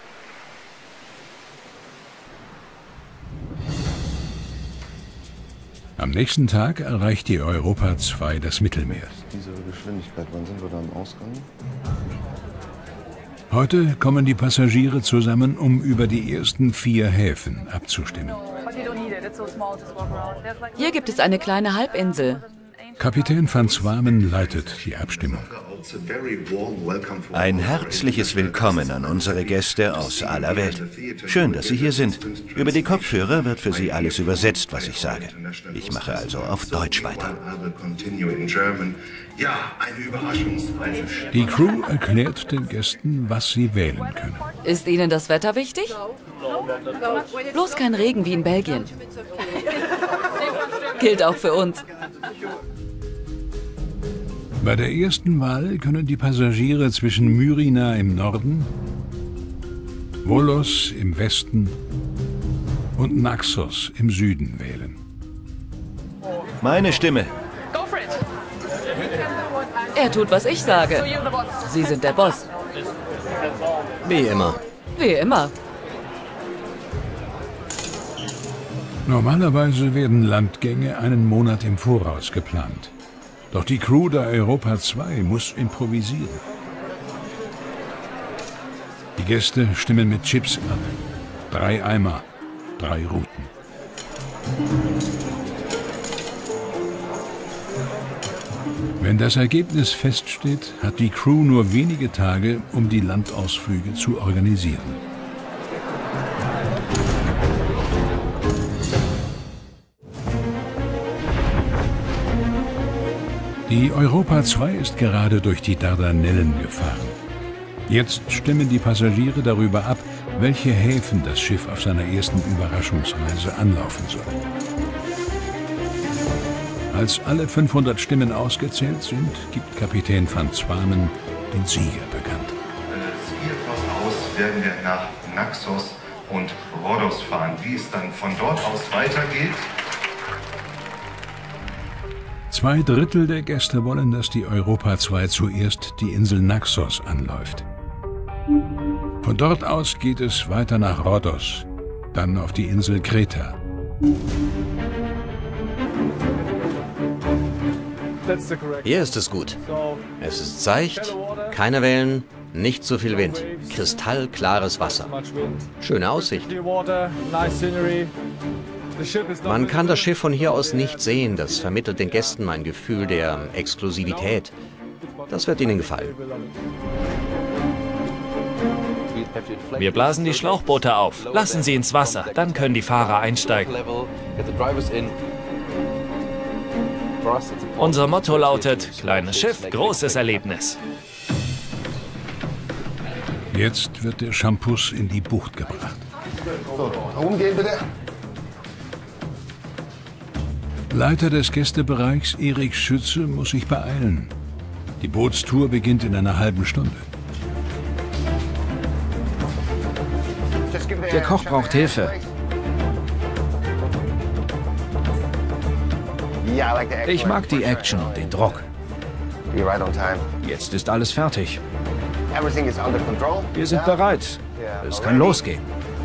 Am nächsten Tag erreicht die Europa zwei das Mittelmeer. Diese Geschwindigkeit, wann sind wir da im Ausgang? Heute kommen die Passagiere zusammen, um über die ersten vier Häfen abzustimmen. Hier gibt es eine kleine Halbinsel. Kapitän van Swamen leitet die Abstimmung. Ein herzliches Willkommen an unsere Gäste aus aller Welt. Schön, dass Sie hier sind. Über die Kopfhörer wird für Sie alles übersetzt, was ich sage. Ich mache also auf Deutsch weiter. Die Crew erklärt den Gästen, was sie wählen können. Ist Ihnen das Wetter wichtig? Bloß kein Regen wie in Belgien. Gilt auch für uns. Bei der ersten Wahl können die Passagiere zwischen Myrina im Norden, Volos im Westen und Naxos im Süden wählen. Meine Stimme. Er tut, was ich sage. Sie sind der Boss. Wie immer. Wie immer. Normalerweise werden Landgänge einen Monat im Voraus geplant. Doch die Crew der Europa zwei muss improvisieren. Die Gäste stimmen mit Chips ab. Drei Eimer, drei Routen. Wenn das Ergebnis feststeht, hat die Crew nur wenige Tage, um die Landausflüge zu organisieren. Die Europa zwei ist gerade durch die Dardanellen gefahren. Jetzt stimmen die Passagiere darüber ab, welche Häfen das Schiff auf seiner ersten Überraschungsreise anlaufen soll. Als alle fünfhundert Stimmen ausgezählt sind, gibt Kapitän van Swamen den Sieger bekannt. Hieraus aus werden wir nach Naxos und Rhodos fahren. Wie es dann von dort aus weitergeht. Zwei Drittel der Gäste wollen, dass die Europa zwei zuerst die Insel Naxos anläuft. Von dort aus geht es weiter nach Rhodos, dann auf die Insel Kreta. Hier ist es gut. Es ist seicht, keine Wellen, nicht so viel Wind, kristallklares Wasser. Schöne Aussicht. Man kann das Schiff von hier aus nicht sehen. Das vermittelt den Gästen ein Gefühl der Exklusivität. Das wird ihnen gefallen. Wir blasen die Schlauchboote auf. Lassen sie ins Wasser, dann können die Fahrer einsteigen. Unser Motto lautet, kleines Schiff, großes Erlebnis. Jetzt wird der Shampoos in die Bucht gebracht. So, umgehen bitte. Leiter des Gästebereichs Erik Schütze muss sich beeilen. Die Bootstour beginnt in einer halben Stunde. Der Koch braucht Hilfe. Ich mag die Action und den Druck. Jetzt ist alles fertig. Wir sind bereit. Es kann losgehen.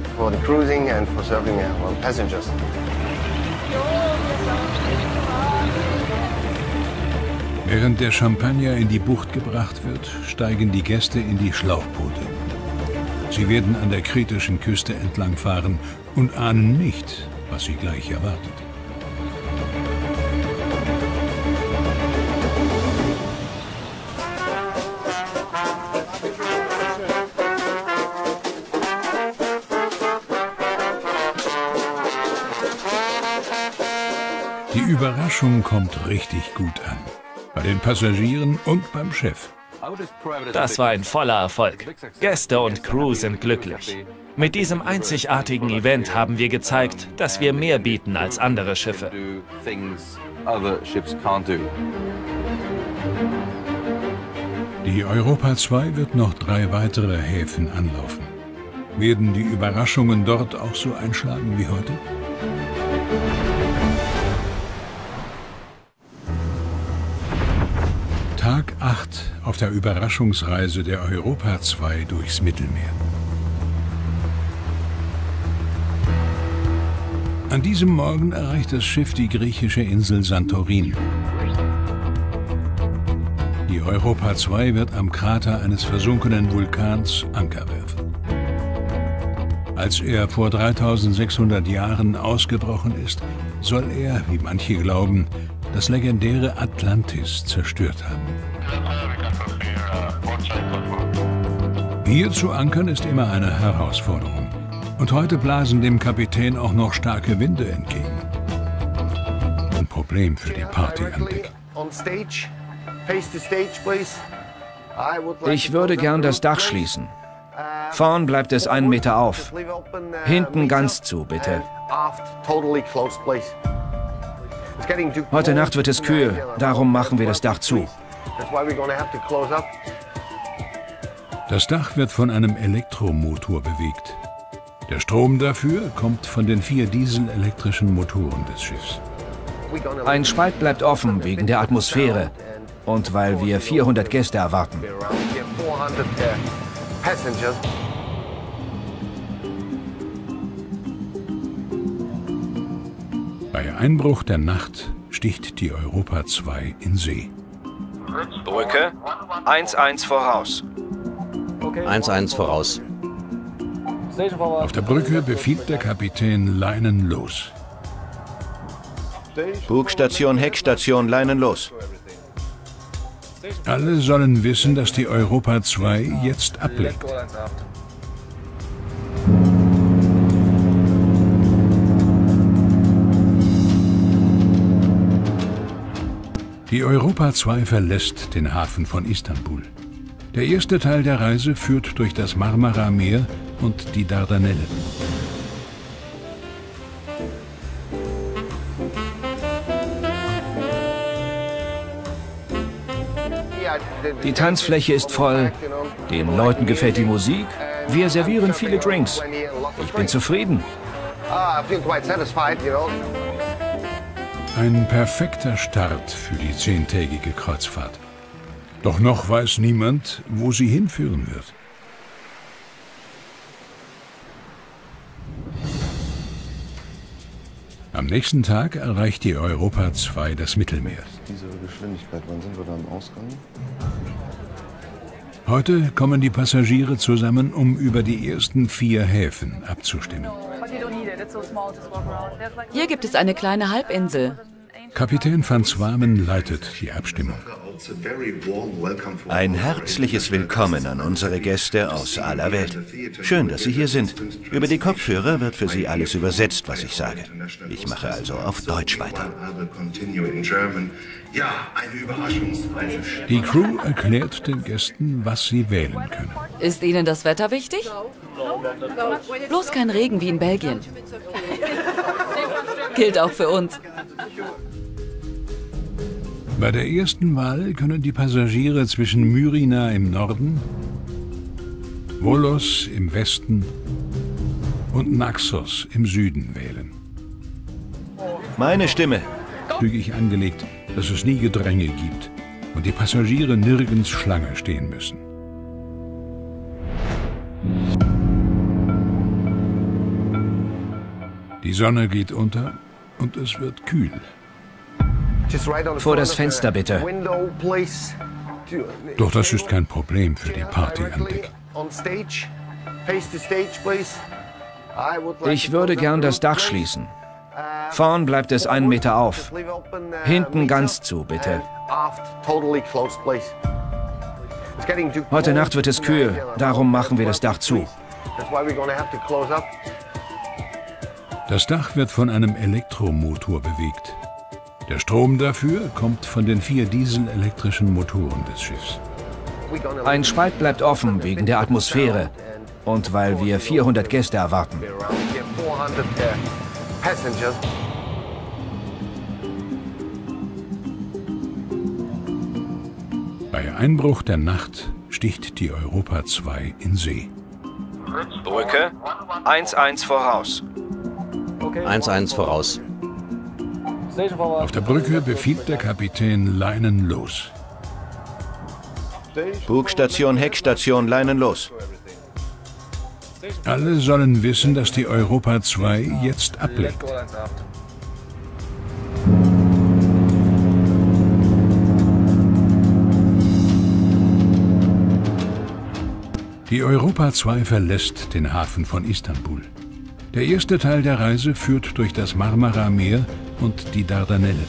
Während der Champagner in die Bucht gebracht wird, steigen die Gäste in die Schlauchboote. Sie werden an der kretischen Küste entlangfahren und ahnen nicht, was sie gleich erwartet. Die Überraschung kommt richtig gut an. Bei den Passagieren und beim Chef. Das war ein voller Erfolg. Gäste und Crew sind glücklich. Mit diesem einzigartigen Event haben wir gezeigt, dass wir mehr bieten als andere Schiffe. Die Europa zwei wird noch drei weitere Häfen anlaufen. Werden die Überraschungen dort auch so einschlagen wie heute? Tag acht auf der Überraschungsreise der Europa zwei durchs Mittelmeer. An diesem Morgen erreicht das Schiff die griechische Insel Santorin. Die Europa zwei wird am Krater eines versunkenen Vulkans Anker werfen. Als er vor dreitausendsechshundert Jahren ausgebrochen ist, soll er, wie manche glauben, das legendäre Atlantis zerstört haben. Hier zu ankern ist immer eine Herausforderung. Und heute blasen dem Kapitän auch noch starke Winde entgegen. Ein Problem für die Party an Deck. Ich würde gern das Dach schließen. Vorn bleibt es einen Meter auf. Hinten ganz zu, bitte. Heute Nacht wird es kühl, darum machen wir das Dach zu. Das Dach wird von einem Elektromotor bewegt. Der Strom dafür kommt von den vier dieselelektrischen Motoren des Schiffs. Ein Spalt bleibt offen wegen der Atmosphäre und weil wir vierhundert Gäste erwarten. Bei Einbruch der Nacht sticht die Europa zwei in See. Brücke, eins eins voraus. eins eins voraus. Auf der Brücke befiehlt der Kapitän Leinen los. Bugstation, Heckstation, Leinen los. Alle sollen wissen, dass die Europa zwei jetzt ablegt. Die Europa zwei verlässt den Hafen von Istanbul. Der erste Teil der Reise führt durch das Marmara-Meer und die Dardanellen. Die Tanzfläche ist voll, den Leuten gefällt die Musik, wir servieren viele Drinks. Ich bin zufrieden. Ein perfekter Start für die zehntägige Kreuzfahrt. Doch noch weiß niemand, wo sie hinführen wird. Am nächsten Tag erreicht die Europa zwei das Mittelmeer. Diese Geschwindigkeit, wann sind wir da im Ausgang? Heute kommen die Passagiere zusammen, um über die ersten vier Häfen abzustimmen. Hier gibt es eine kleine Halbinsel. Kapitän van Swamen leitet die Abstimmung. Ein herzliches Willkommen an unsere Gäste aus aller Welt. Schön, dass Sie hier sind. Über die Kopfhörer wird für Sie alles übersetzt, was ich sage. Ich mache also auf Deutsch weiter. Die Crew erklärt den Gästen, was sie wählen können. Ist Ihnen das Wetter wichtig? Bloß kein Regen wie in Belgien. Gilt auch für uns. Bei der ersten Wahl können die Passagiere zwischen Myrina im Norden, Volos im Westen und Naxos im Süden wählen. Meine Stimme. Zügig angelegt, dass es nie Gedränge gibt und die Passagiere nirgends Schlange stehen müssen. Die Sonne geht unter und es wird kühl. Vor das Fenster, bitte. Doch das ist kein Problem für die Party an Deck. Ich würde gern das Dach schließen. Vorn bleibt es einen Meter auf. Hinten ganz zu, bitte. Heute Nacht wird es kühl, darum machen wir das Dach zu. Das Dach wird von einem Elektromotor bewegt. Der Strom dafür kommt von den vier dieselelektrischen Motoren des Schiffs. Ein Spalt bleibt offen wegen der Atmosphäre und weil wir vierhundert Gäste erwarten. Bei Einbruch der Nacht sticht die Europa zwei in See. Brücke, eins eins voraus. eins eins voraus. Auf der Brücke befiehlt der Kapitän Leinen los. Bugstation, Heckstation, Leinen los. Alle sollen wissen, dass die Europa zwei jetzt ablegt. Die Europa zwei verlässt den Hafen von Istanbul. Der erste Teil der Reise führt durch das Marmara-Meer und die Dardanellen.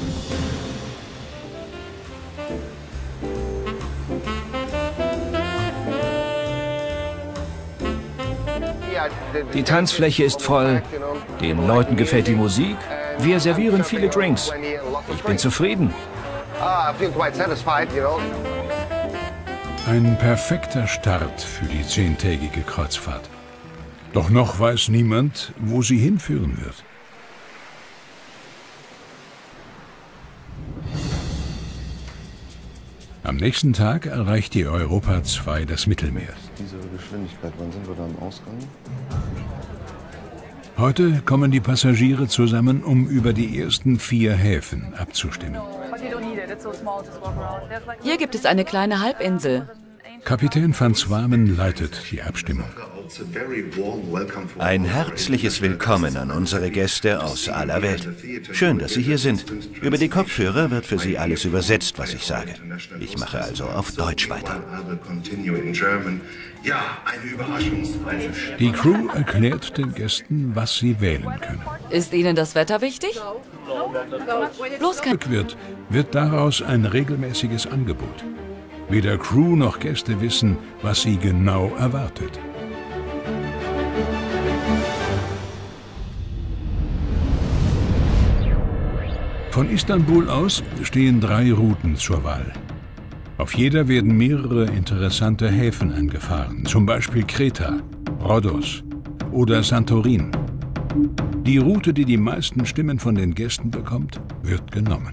Die Tanzfläche ist voll, den Leuten gefällt die Musik, wir servieren viele Drinks. Ich bin zufrieden. Ein perfekter Start für die zehntägige Kreuzfahrt. Doch noch weiß niemand, wo sie hinführen wird. Am nächsten Tag erreicht die Europa zwei das Mittelmeer. Diese Geschwindigkeit, wann sind wir da im Ausgang? Heute kommen die Passagiere zusammen, um über die ersten vier Häfen abzustimmen. Hier gibt es eine kleine Halbinsel. Kapitän van Swamen leitet die Abstimmung. Ein herzliches Willkommen an unsere Gäste aus aller Welt. Schön, dass Sie hier sind. Über die Kopfhörer wird für Sie alles übersetzt, was ich sage. Ich mache also auf Deutsch weiter. Die Crew erklärt den Gästen, was sie wählen können. Ist Ihnen das Wetter wichtig? Bloß kein... Wird, wird daraus ein regelmäßiges Angebot. Weder Crew noch Gäste wissen, was sie genau erwartet. Von Istanbul aus stehen drei Routen zur Wahl. Auf jeder werden mehrere interessante Häfen angefahren, zum Beispiel Kreta, Rhodos oder Santorin. Die Route, die die meisten Stimmen von den Gästen bekommt, wird genommen.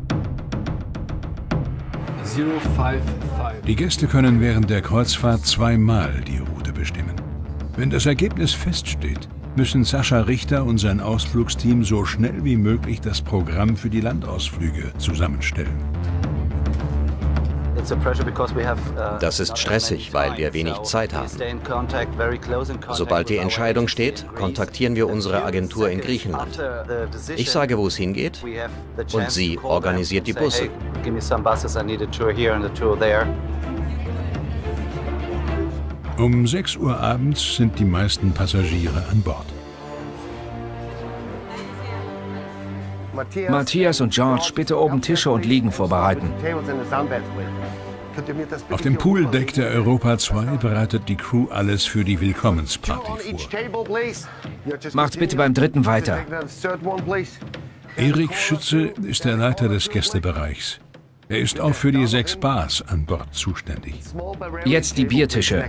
Die Gäste können während der Kreuzfahrt zweimal die Route bestimmen. Wenn das Ergebnis feststeht, müssen Sascha Richter und sein Ausflugsteam so schnell wie möglich das Programm für die Landausflüge zusammenstellen. Das ist stressig, weil wir wenig Zeit haben. Sobald die Entscheidung steht, kontaktieren wir unsere Agentur in Griechenland. Ich sage, wo es hingeht, und sie organisiert die Busse. Um sechs Uhr abends sind die meisten Passagiere an Bord. Matthias und George, bitte oben Tische und Liegen vorbereiten. Auf dem Pooldeck der Europa zwei bereitet die Crew alles für die Willkommensparty vor. Macht bitte beim dritten weiter. Erik Schütze ist der Leiter des Gästebereichs. Er ist auch für die sechs Bars an Bord zuständig. Jetzt die Biertische.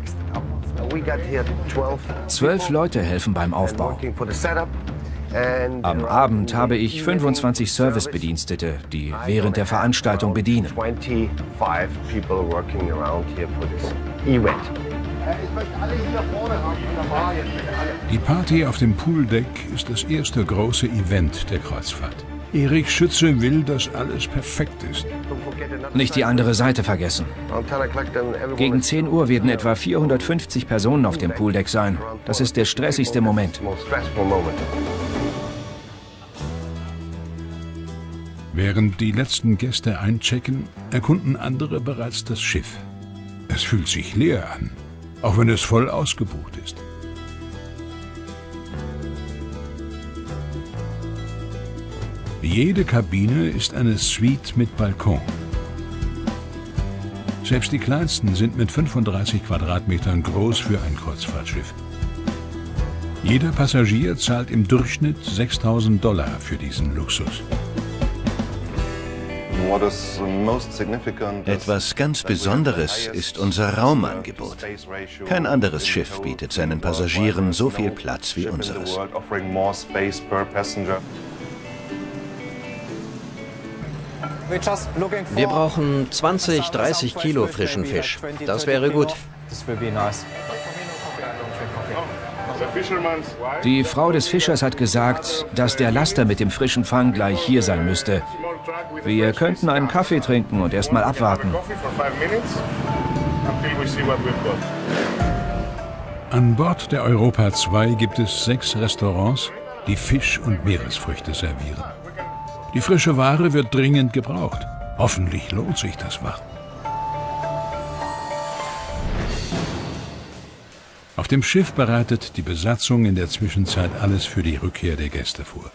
Zwölf Leute helfen beim Aufbau. Am Abend habe ich fünfundzwanzig Servicebedienstete, die während der Veranstaltung bedienen. Die Party auf dem Pooldeck ist das erste große Event der Kreuzfahrt. Erik Schütze will, dass alles perfekt ist. Nicht die andere Seite vergessen. Gegen zehn Uhr werden etwa vierhundertfünfzig Personen auf dem Pooldeck sein. Das ist der stressigste Moment. Während die letzten Gäste einchecken, erkunden andere bereits das Schiff. Es fühlt sich leer an, auch wenn es voll ausgebucht ist. Jede Kabine ist eine Suite mit Balkon. Selbst die kleinsten sind mit fünfunddreißig Quadratmetern groß für ein Kreuzfahrtschiff. Jeder Passagier zahlt im Durchschnitt sechstausend Dollar für diesen Luxus. Etwas ganz Besonderes ist unser Raumangebot. Kein anderes Schiff bietet seinen Passagieren so viel Platz wie unseres. Wir brauchen zwanzig, dreißig Kilo frischen Fisch. Das wäre gut. Die Frau des Fischers hat gesagt, dass der Laster mit dem frischen Fang gleich hier sein müsste. Wir könnten einen Kaffee trinken und erst mal abwarten. An Bord der Europa zwei gibt es sechs Restaurants, die Fisch und Meeresfrüchte servieren. Die frische Ware wird dringend gebraucht. Hoffentlich lohnt sich das Warten. Auf dem Schiff bereitet die Besatzung in der Zwischenzeit alles für die Rückkehr der Gäste vor.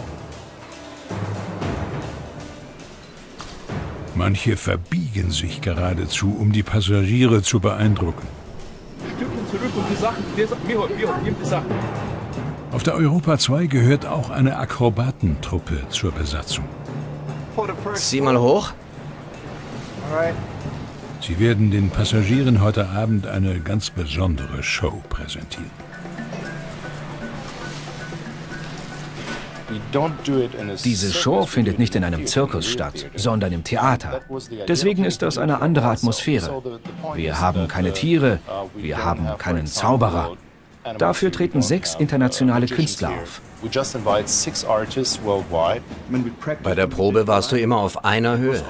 Manche verbiegen sich geradezu, um die Passagiere zu beeindrucken. Stücken zurück und die Sachen, Miho, Miho, gib die Sachen. Auf der Europa zwei gehört auch eine Akrobatentruppe zur Besatzung. Sieh mal hoch. Sie werden den Passagieren heute Abend eine ganz besondere Show präsentieren. Diese Show findet nicht in einem Zirkus statt, sondern im Theater. Deswegen ist das eine andere Atmosphäre. Wir haben keine Tiere, wir haben keinen Zauberer. Dafür treten sechs internationale Künstler auf. Bei der Probe warst du immer auf einer Höhe.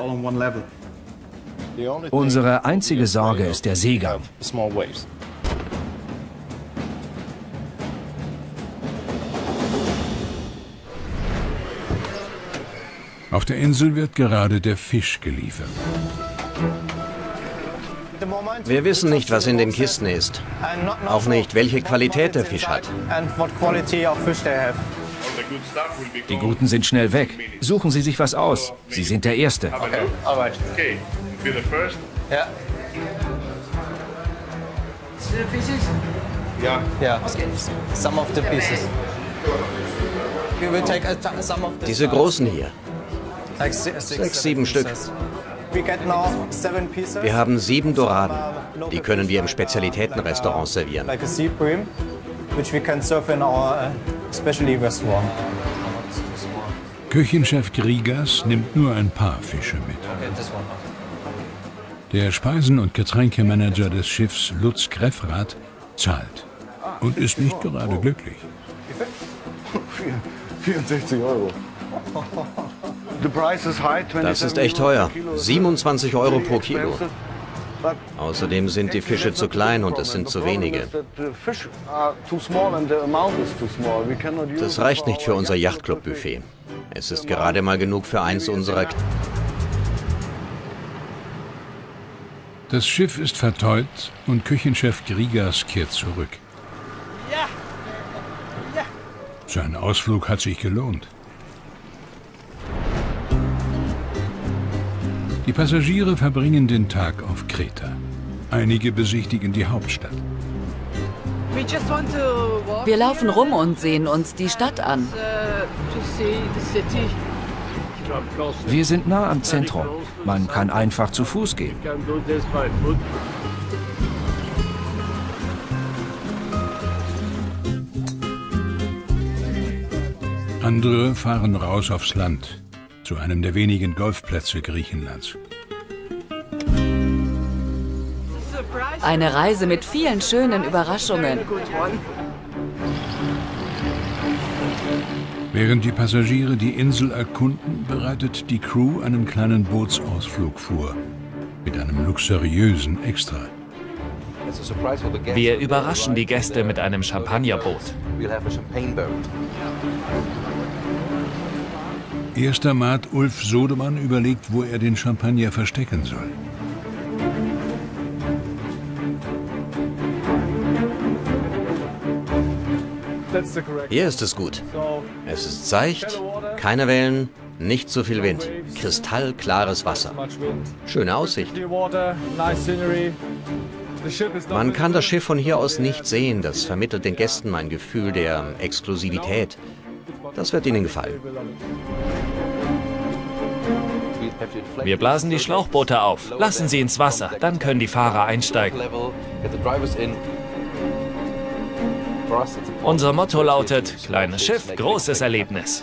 Unsere einzige Sorge ist der Seegang. Auf der Insel wird gerade der Fisch geliefert. Wir wissen nicht, was in den Kisten ist. Auch nicht, welche Qualität der Fisch hat. Die Guten sind schnell weg. Suchen Sie sich was aus. Sie sind der Erste. Ja. Ja. Some of the pieces. We will take some of this. Diese großen hier. Like six, Sechs, sieben Stück. We get now seven pieces. Wir haben sieben Doraden. Die können wir im Spezialitätenrestaurant servieren. Like a sea bream, which we can serve in our specialty restaurant. Küchenchef Grigas nimmt nur ein paar Fische mit. Der Speisen- und Getränkemanager des Schiffs, Lutz Greffrath, zahlt und ist nicht gerade glücklich. vierundsechzig Euro. Das ist echt teuer. siebenundzwanzig Euro pro Kilo. Außerdem sind die Fische zu klein und es sind zu wenige. Das reicht nicht für unser Yachtclub-Buffet. Es ist gerade mal genug für eins unserer... Das Schiff ist verteut und Küchenchef Grigas kehrt zurück. Sein Ausflug hat sich gelohnt. Die Passagiere verbringen den Tag auf Kreta. Einige besichtigen die Hauptstadt. Wir laufen rum und sehen uns die Stadt an. Wir sind nah am Zentrum. Man kann einfach zu Fuß gehen. Andere fahren raus aufs Land, zu einem der wenigen Golfplätze Griechenlands. Eine Reise mit vielen schönen Überraschungen. Während die Passagiere die Insel erkunden, bereitet die Crew einen kleinen Bootsausflug vor, mit einem luxuriösen Extra. Wir überraschen die Gäste mit einem Champagnerboot. Erster Mat Ulf Sodemann überlegt, wo er den Champagner verstecken soll. Hier ist es gut. Es ist seicht, keine Wellen, Nicht zu viel Wind, kristallklares Wasser. Schöne Aussicht. Man kann das Schiff von hier aus nicht sehen, das vermittelt den Gästen ein Gefühl der Exklusivität. Das wird ihnen gefallen. Wir blasen die Schlauchboote auf. Lassen sie ins Wasser, dann können die Fahrer einsteigen. Unser Motto lautet, kleines Schiff, großes Erlebnis.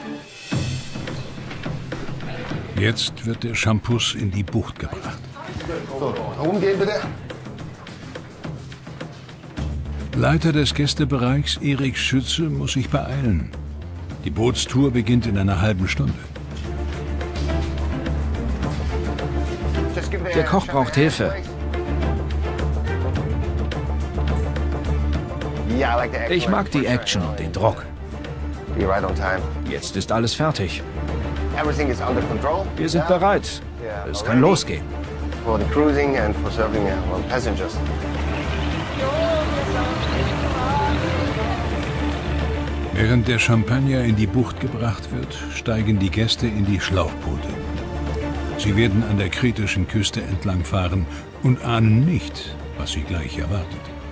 Jetzt wird der Shampoos in die Bucht gebracht. So, herumgehen bitte. Leiter des Gästebereichs Erik Schütze muss sich beeilen. Die Bootstour beginnt in einer halben Stunde. Der Koch braucht Hilfe. Ich mag die Action und den Druck. Jetzt ist alles fertig. Wir sind bereit. Es kann losgehen. Während der Champagner in die Bucht gebracht wird, steigen die Gäste in die Schlauchboote. Sie werden an der kretischen Küste entlangfahren und ahnen nicht, was sie gleich erwartet.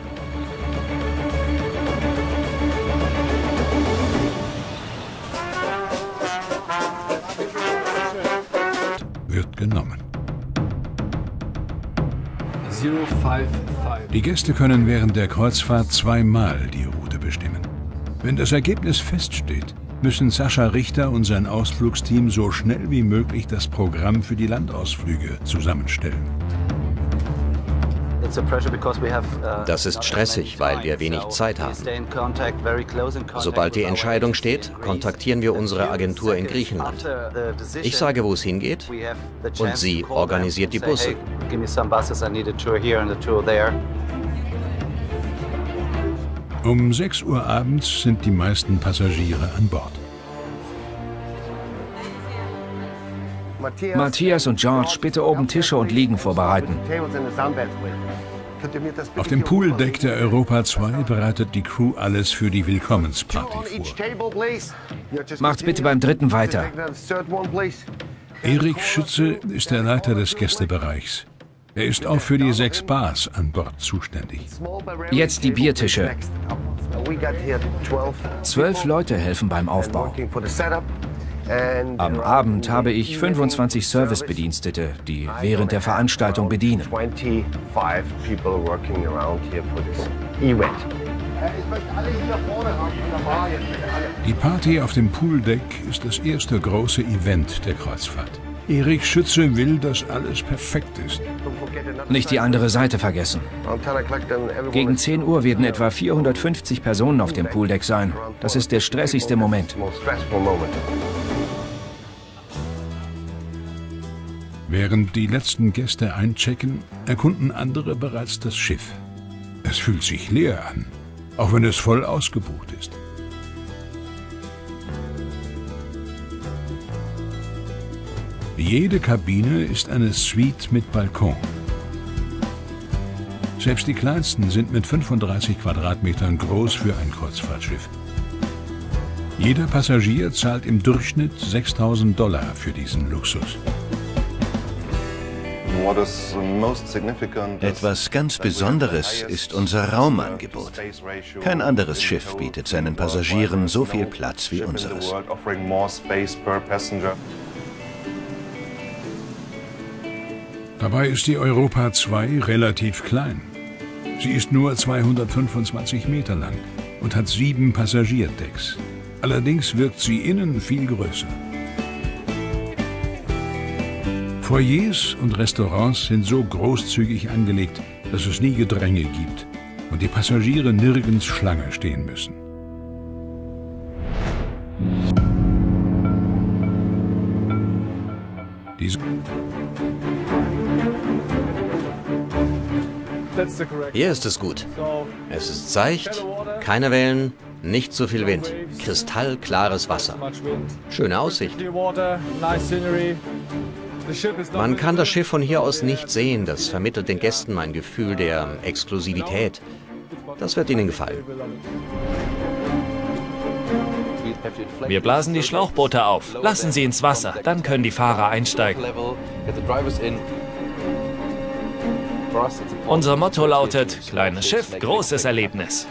Wird genommen. Die Gäste können während der Kreuzfahrt zweimal die Route bestimmen. Wenn das Ergebnis feststeht, müssen Sascha Richter und sein Ausflugsteam so schnell wie möglich das Programm für die Landausflüge zusammenstellen. Das ist stressig, weil wir wenig Zeit haben. Sobald die Entscheidung steht, kontaktieren wir unsere Agentur in Griechenland. Ich sage, wo es hingeht, und sie organisiert die Busse. Um sechs Uhr abends sind die meisten Passagiere an Bord. Matthias und George, bitte oben Tische und Liegen vorbereiten. Auf dem Pooldeck der Europa zwei bereitet die Crew alles für die Willkommensparty vor. Macht bitte beim dritten weiter. Erik Schütze ist der Leiter des Gästebereichs. Er ist auch für die sechs Bars an Bord zuständig. Jetzt die Biertische. Zwölf Leute helfen beim Aufbau. Am Abend habe ich fünfundzwanzig Servicebedienstete, die während der Veranstaltung bedienen. Die Party auf dem Pooldeck ist das erste große Event der Kreuzfahrt. Erik Schütze will, dass alles perfekt ist. Nicht die andere Seite vergessen. Gegen zehn Uhr werden etwa vierhundertfünfzig Personen auf dem Pooldeck sein. Das ist der stressigste Moment. Während die letzten Gäste einchecken, erkunden andere bereits das Schiff. Es fühlt sich leer an, auch wenn es voll ausgebucht ist. Jede Kabine ist eine Suite mit Balkon. Selbst die kleinsten sind mit fünfunddreißig Quadratmetern groß für ein Kreuzfahrtschiff. Jeder Passagier zahlt im Durchschnitt sechstausend Dollar für diesen Luxus. Etwas ganz Besonderes ist unser Raumangebot. Kein anderes Schiff bietet seinen Passagieren so viel Platz wie unseres. Dabei ist die Europa zwei relativ klein. Sie ist nur zweihundertfünfundzwanzig Meter lang und hat sieben Passagierdecks. Allerdings wirkt sie innen viel größer. Foyers und Restaurants sind so großzügig angelegt, dass es nie Gedränge gibt und die Passagiere nirgends Schlange stehen müssen. Diese Hier ist es gut. Es ist seicht, keine Wellen, nicht zu viel Wind, kristallklares Wasser. Schöne Aussicht. Man kann das Schiff von hier aus nicht sehen, das vermittelt den Gästen ein Gefühl der Exklusivität. Das wird ihnen gefallen. Wir blasen die Schlauchboote auf, lassen sie ins Wasser, dann können die Fahrer einsteigen. Unser Motto lautet, kleines Schiff, großes Erlebnis.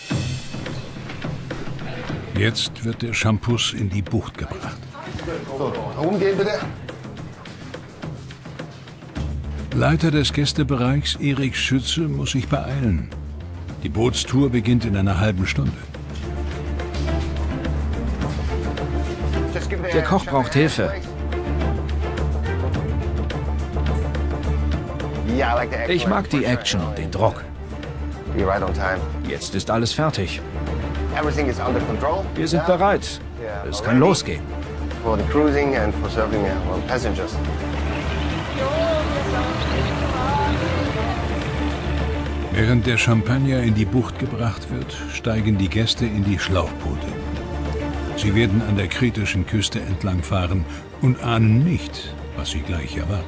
Jetzt wird der Shampoos in die Bucht gebracht. So, umgehen bitte. Leiter des Gästebereichs Erik Schütze muss sich beeilen. Die Bootstour beginnt in einer halben Stunde. Der Koch braucht Hilfe. Ich mag die Action und den Druck. Jetzt ist alles fertig. Wir sind bereit. Es kann losgehen. Während der Champagner in die Bucht gebracht wird, steigen die Gäste in die Schlauchboote. Sie werden an der kretischen Küste entlangfahren und ahnen nicht, was sie gleich erwartet.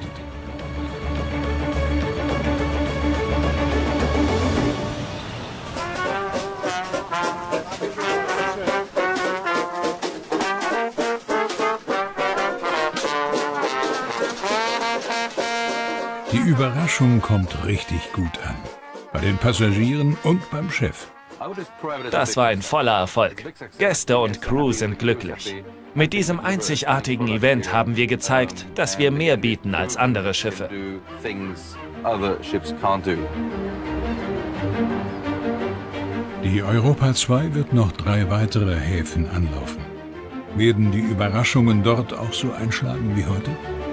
Die Überraschung kommt richtig gut an. Bei den Passagieren und beim Chef. Das war ein voller Erfolg. Gäste und Crew sind glücklich. Mit diesem einzigartigen Event haben wir gezeigt, dass wir mehr bieten als andere Schiffe. Die Europa zwei wird noch drei weitere Häfen anlaufen. Werden die Überraschungen dort auch so einschlagen wie heute?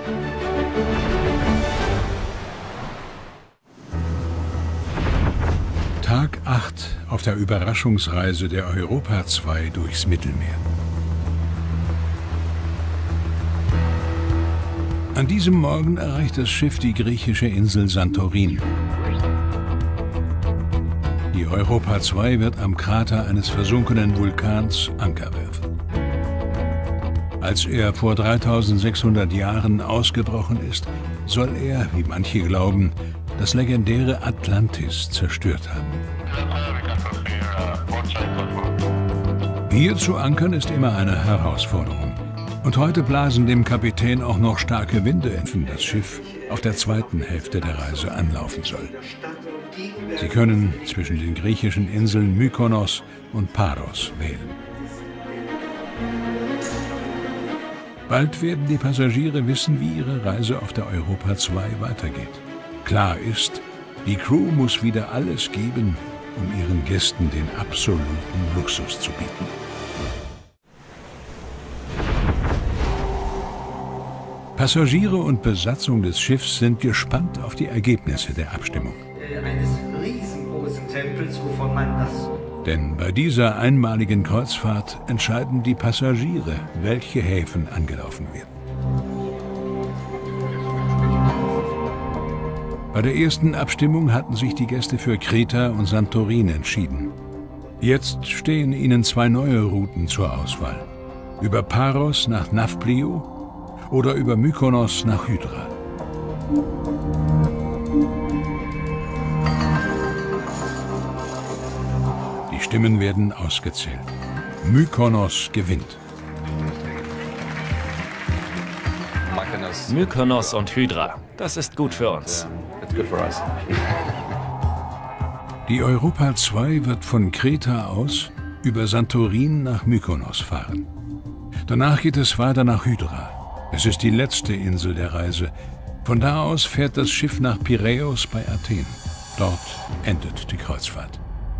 Tag acht auf der Überraschungsreise der Europa zwei durchs Mittelmeer. An diesem Morgen erreicht das Schiff die griechische Insel Santorin. Die Europa zwei wird am Krater eines versunkenen Vulkans Anker werfen. Als er vor dreitausendsechshundert Jahren ausgebrochen ist, soll er, wie manche glauben, das legendäre Atlantis zerstört haben. Hier zu ankern ist immer eine Herausforderung. Und heute blasen dem Kapitän auch noch starke Winde, wenn das Schiff auf der zweiten Hälfte der Reise anlaufen soll. Sie können zwischen den griechischen Inseln Mykonos und Paros wählen. Bald werden die Passagiere wissen, wie ihre Reise auf der Europa zwei weitergeht. Klar ist, die Crew muss wieder alles geben, um ihren Gästen den absoluten Luxus zu bieten. Passagiere und Besatzung des Schiffs sind gespannt auf die Ergebnisse der Abstimmung. Eines riesengroßen Tempels, wovon man das... Denn bei dieser einmaligen Kreuzfahrt entscheiden die Passagiere, welche Häfen angelaufen werden. Bei der ersten Abstimmung hatten sich die Gäste für Kreta und Santorin entschieden. Jetzt stehen ihnen zwei neue Routen zur Auswahl. Über Paros nach Nafplio oder über Mykonos nach Hydra. Die Stimmen werden ausgezählt. Mykonos gewinnt. Mykonos und Hydra, das ist gut für uns. Die Europa zwei wird von Kreta aus über Santorin nach Mykonos fahren. Danach geht es weiter nach Hydra. Es ist die letzte Insel der Reise. Von da aus fährt das Schiff nach Piräus bei Athen. Dort endet die Kreuzfahrt.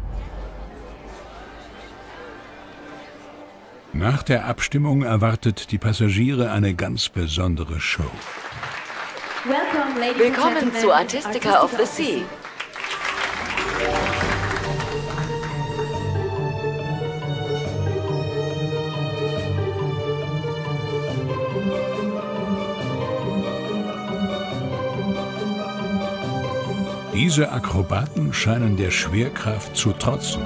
Nach der Abstimmung erwartet die Passagiere eine ganz besondere Show. Willkommen zu Artistica of the Sea. Diese Akrobaten scheinen der Schwerkraft zu trotzen.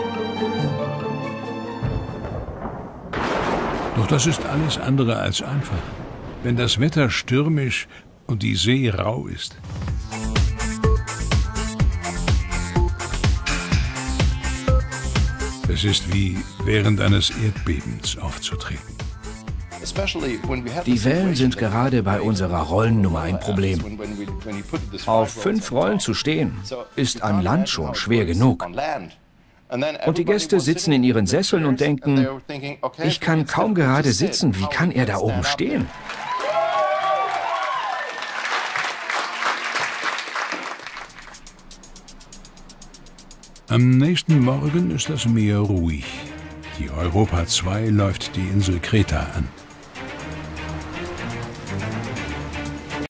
Doch das ist alles andere als einfach, wenn das Wetter stürmisch und die See rau ist. Es ist wie während eines Erdbebens aufzutreten. Die Wellen sind gerade bei unserer Rollennummer ein Problem. Auf fünf Rollen zu stehen, ist an Land schon schwer genug. Und die Gäste sitzen in ihren Sesseln und denken, ich kann kaum gerade sitzen, wie kann er da oben stehen? Am nächsten Morgen ist das Meer ruhig. Die Europa zwei läuft die Insel Kreta an.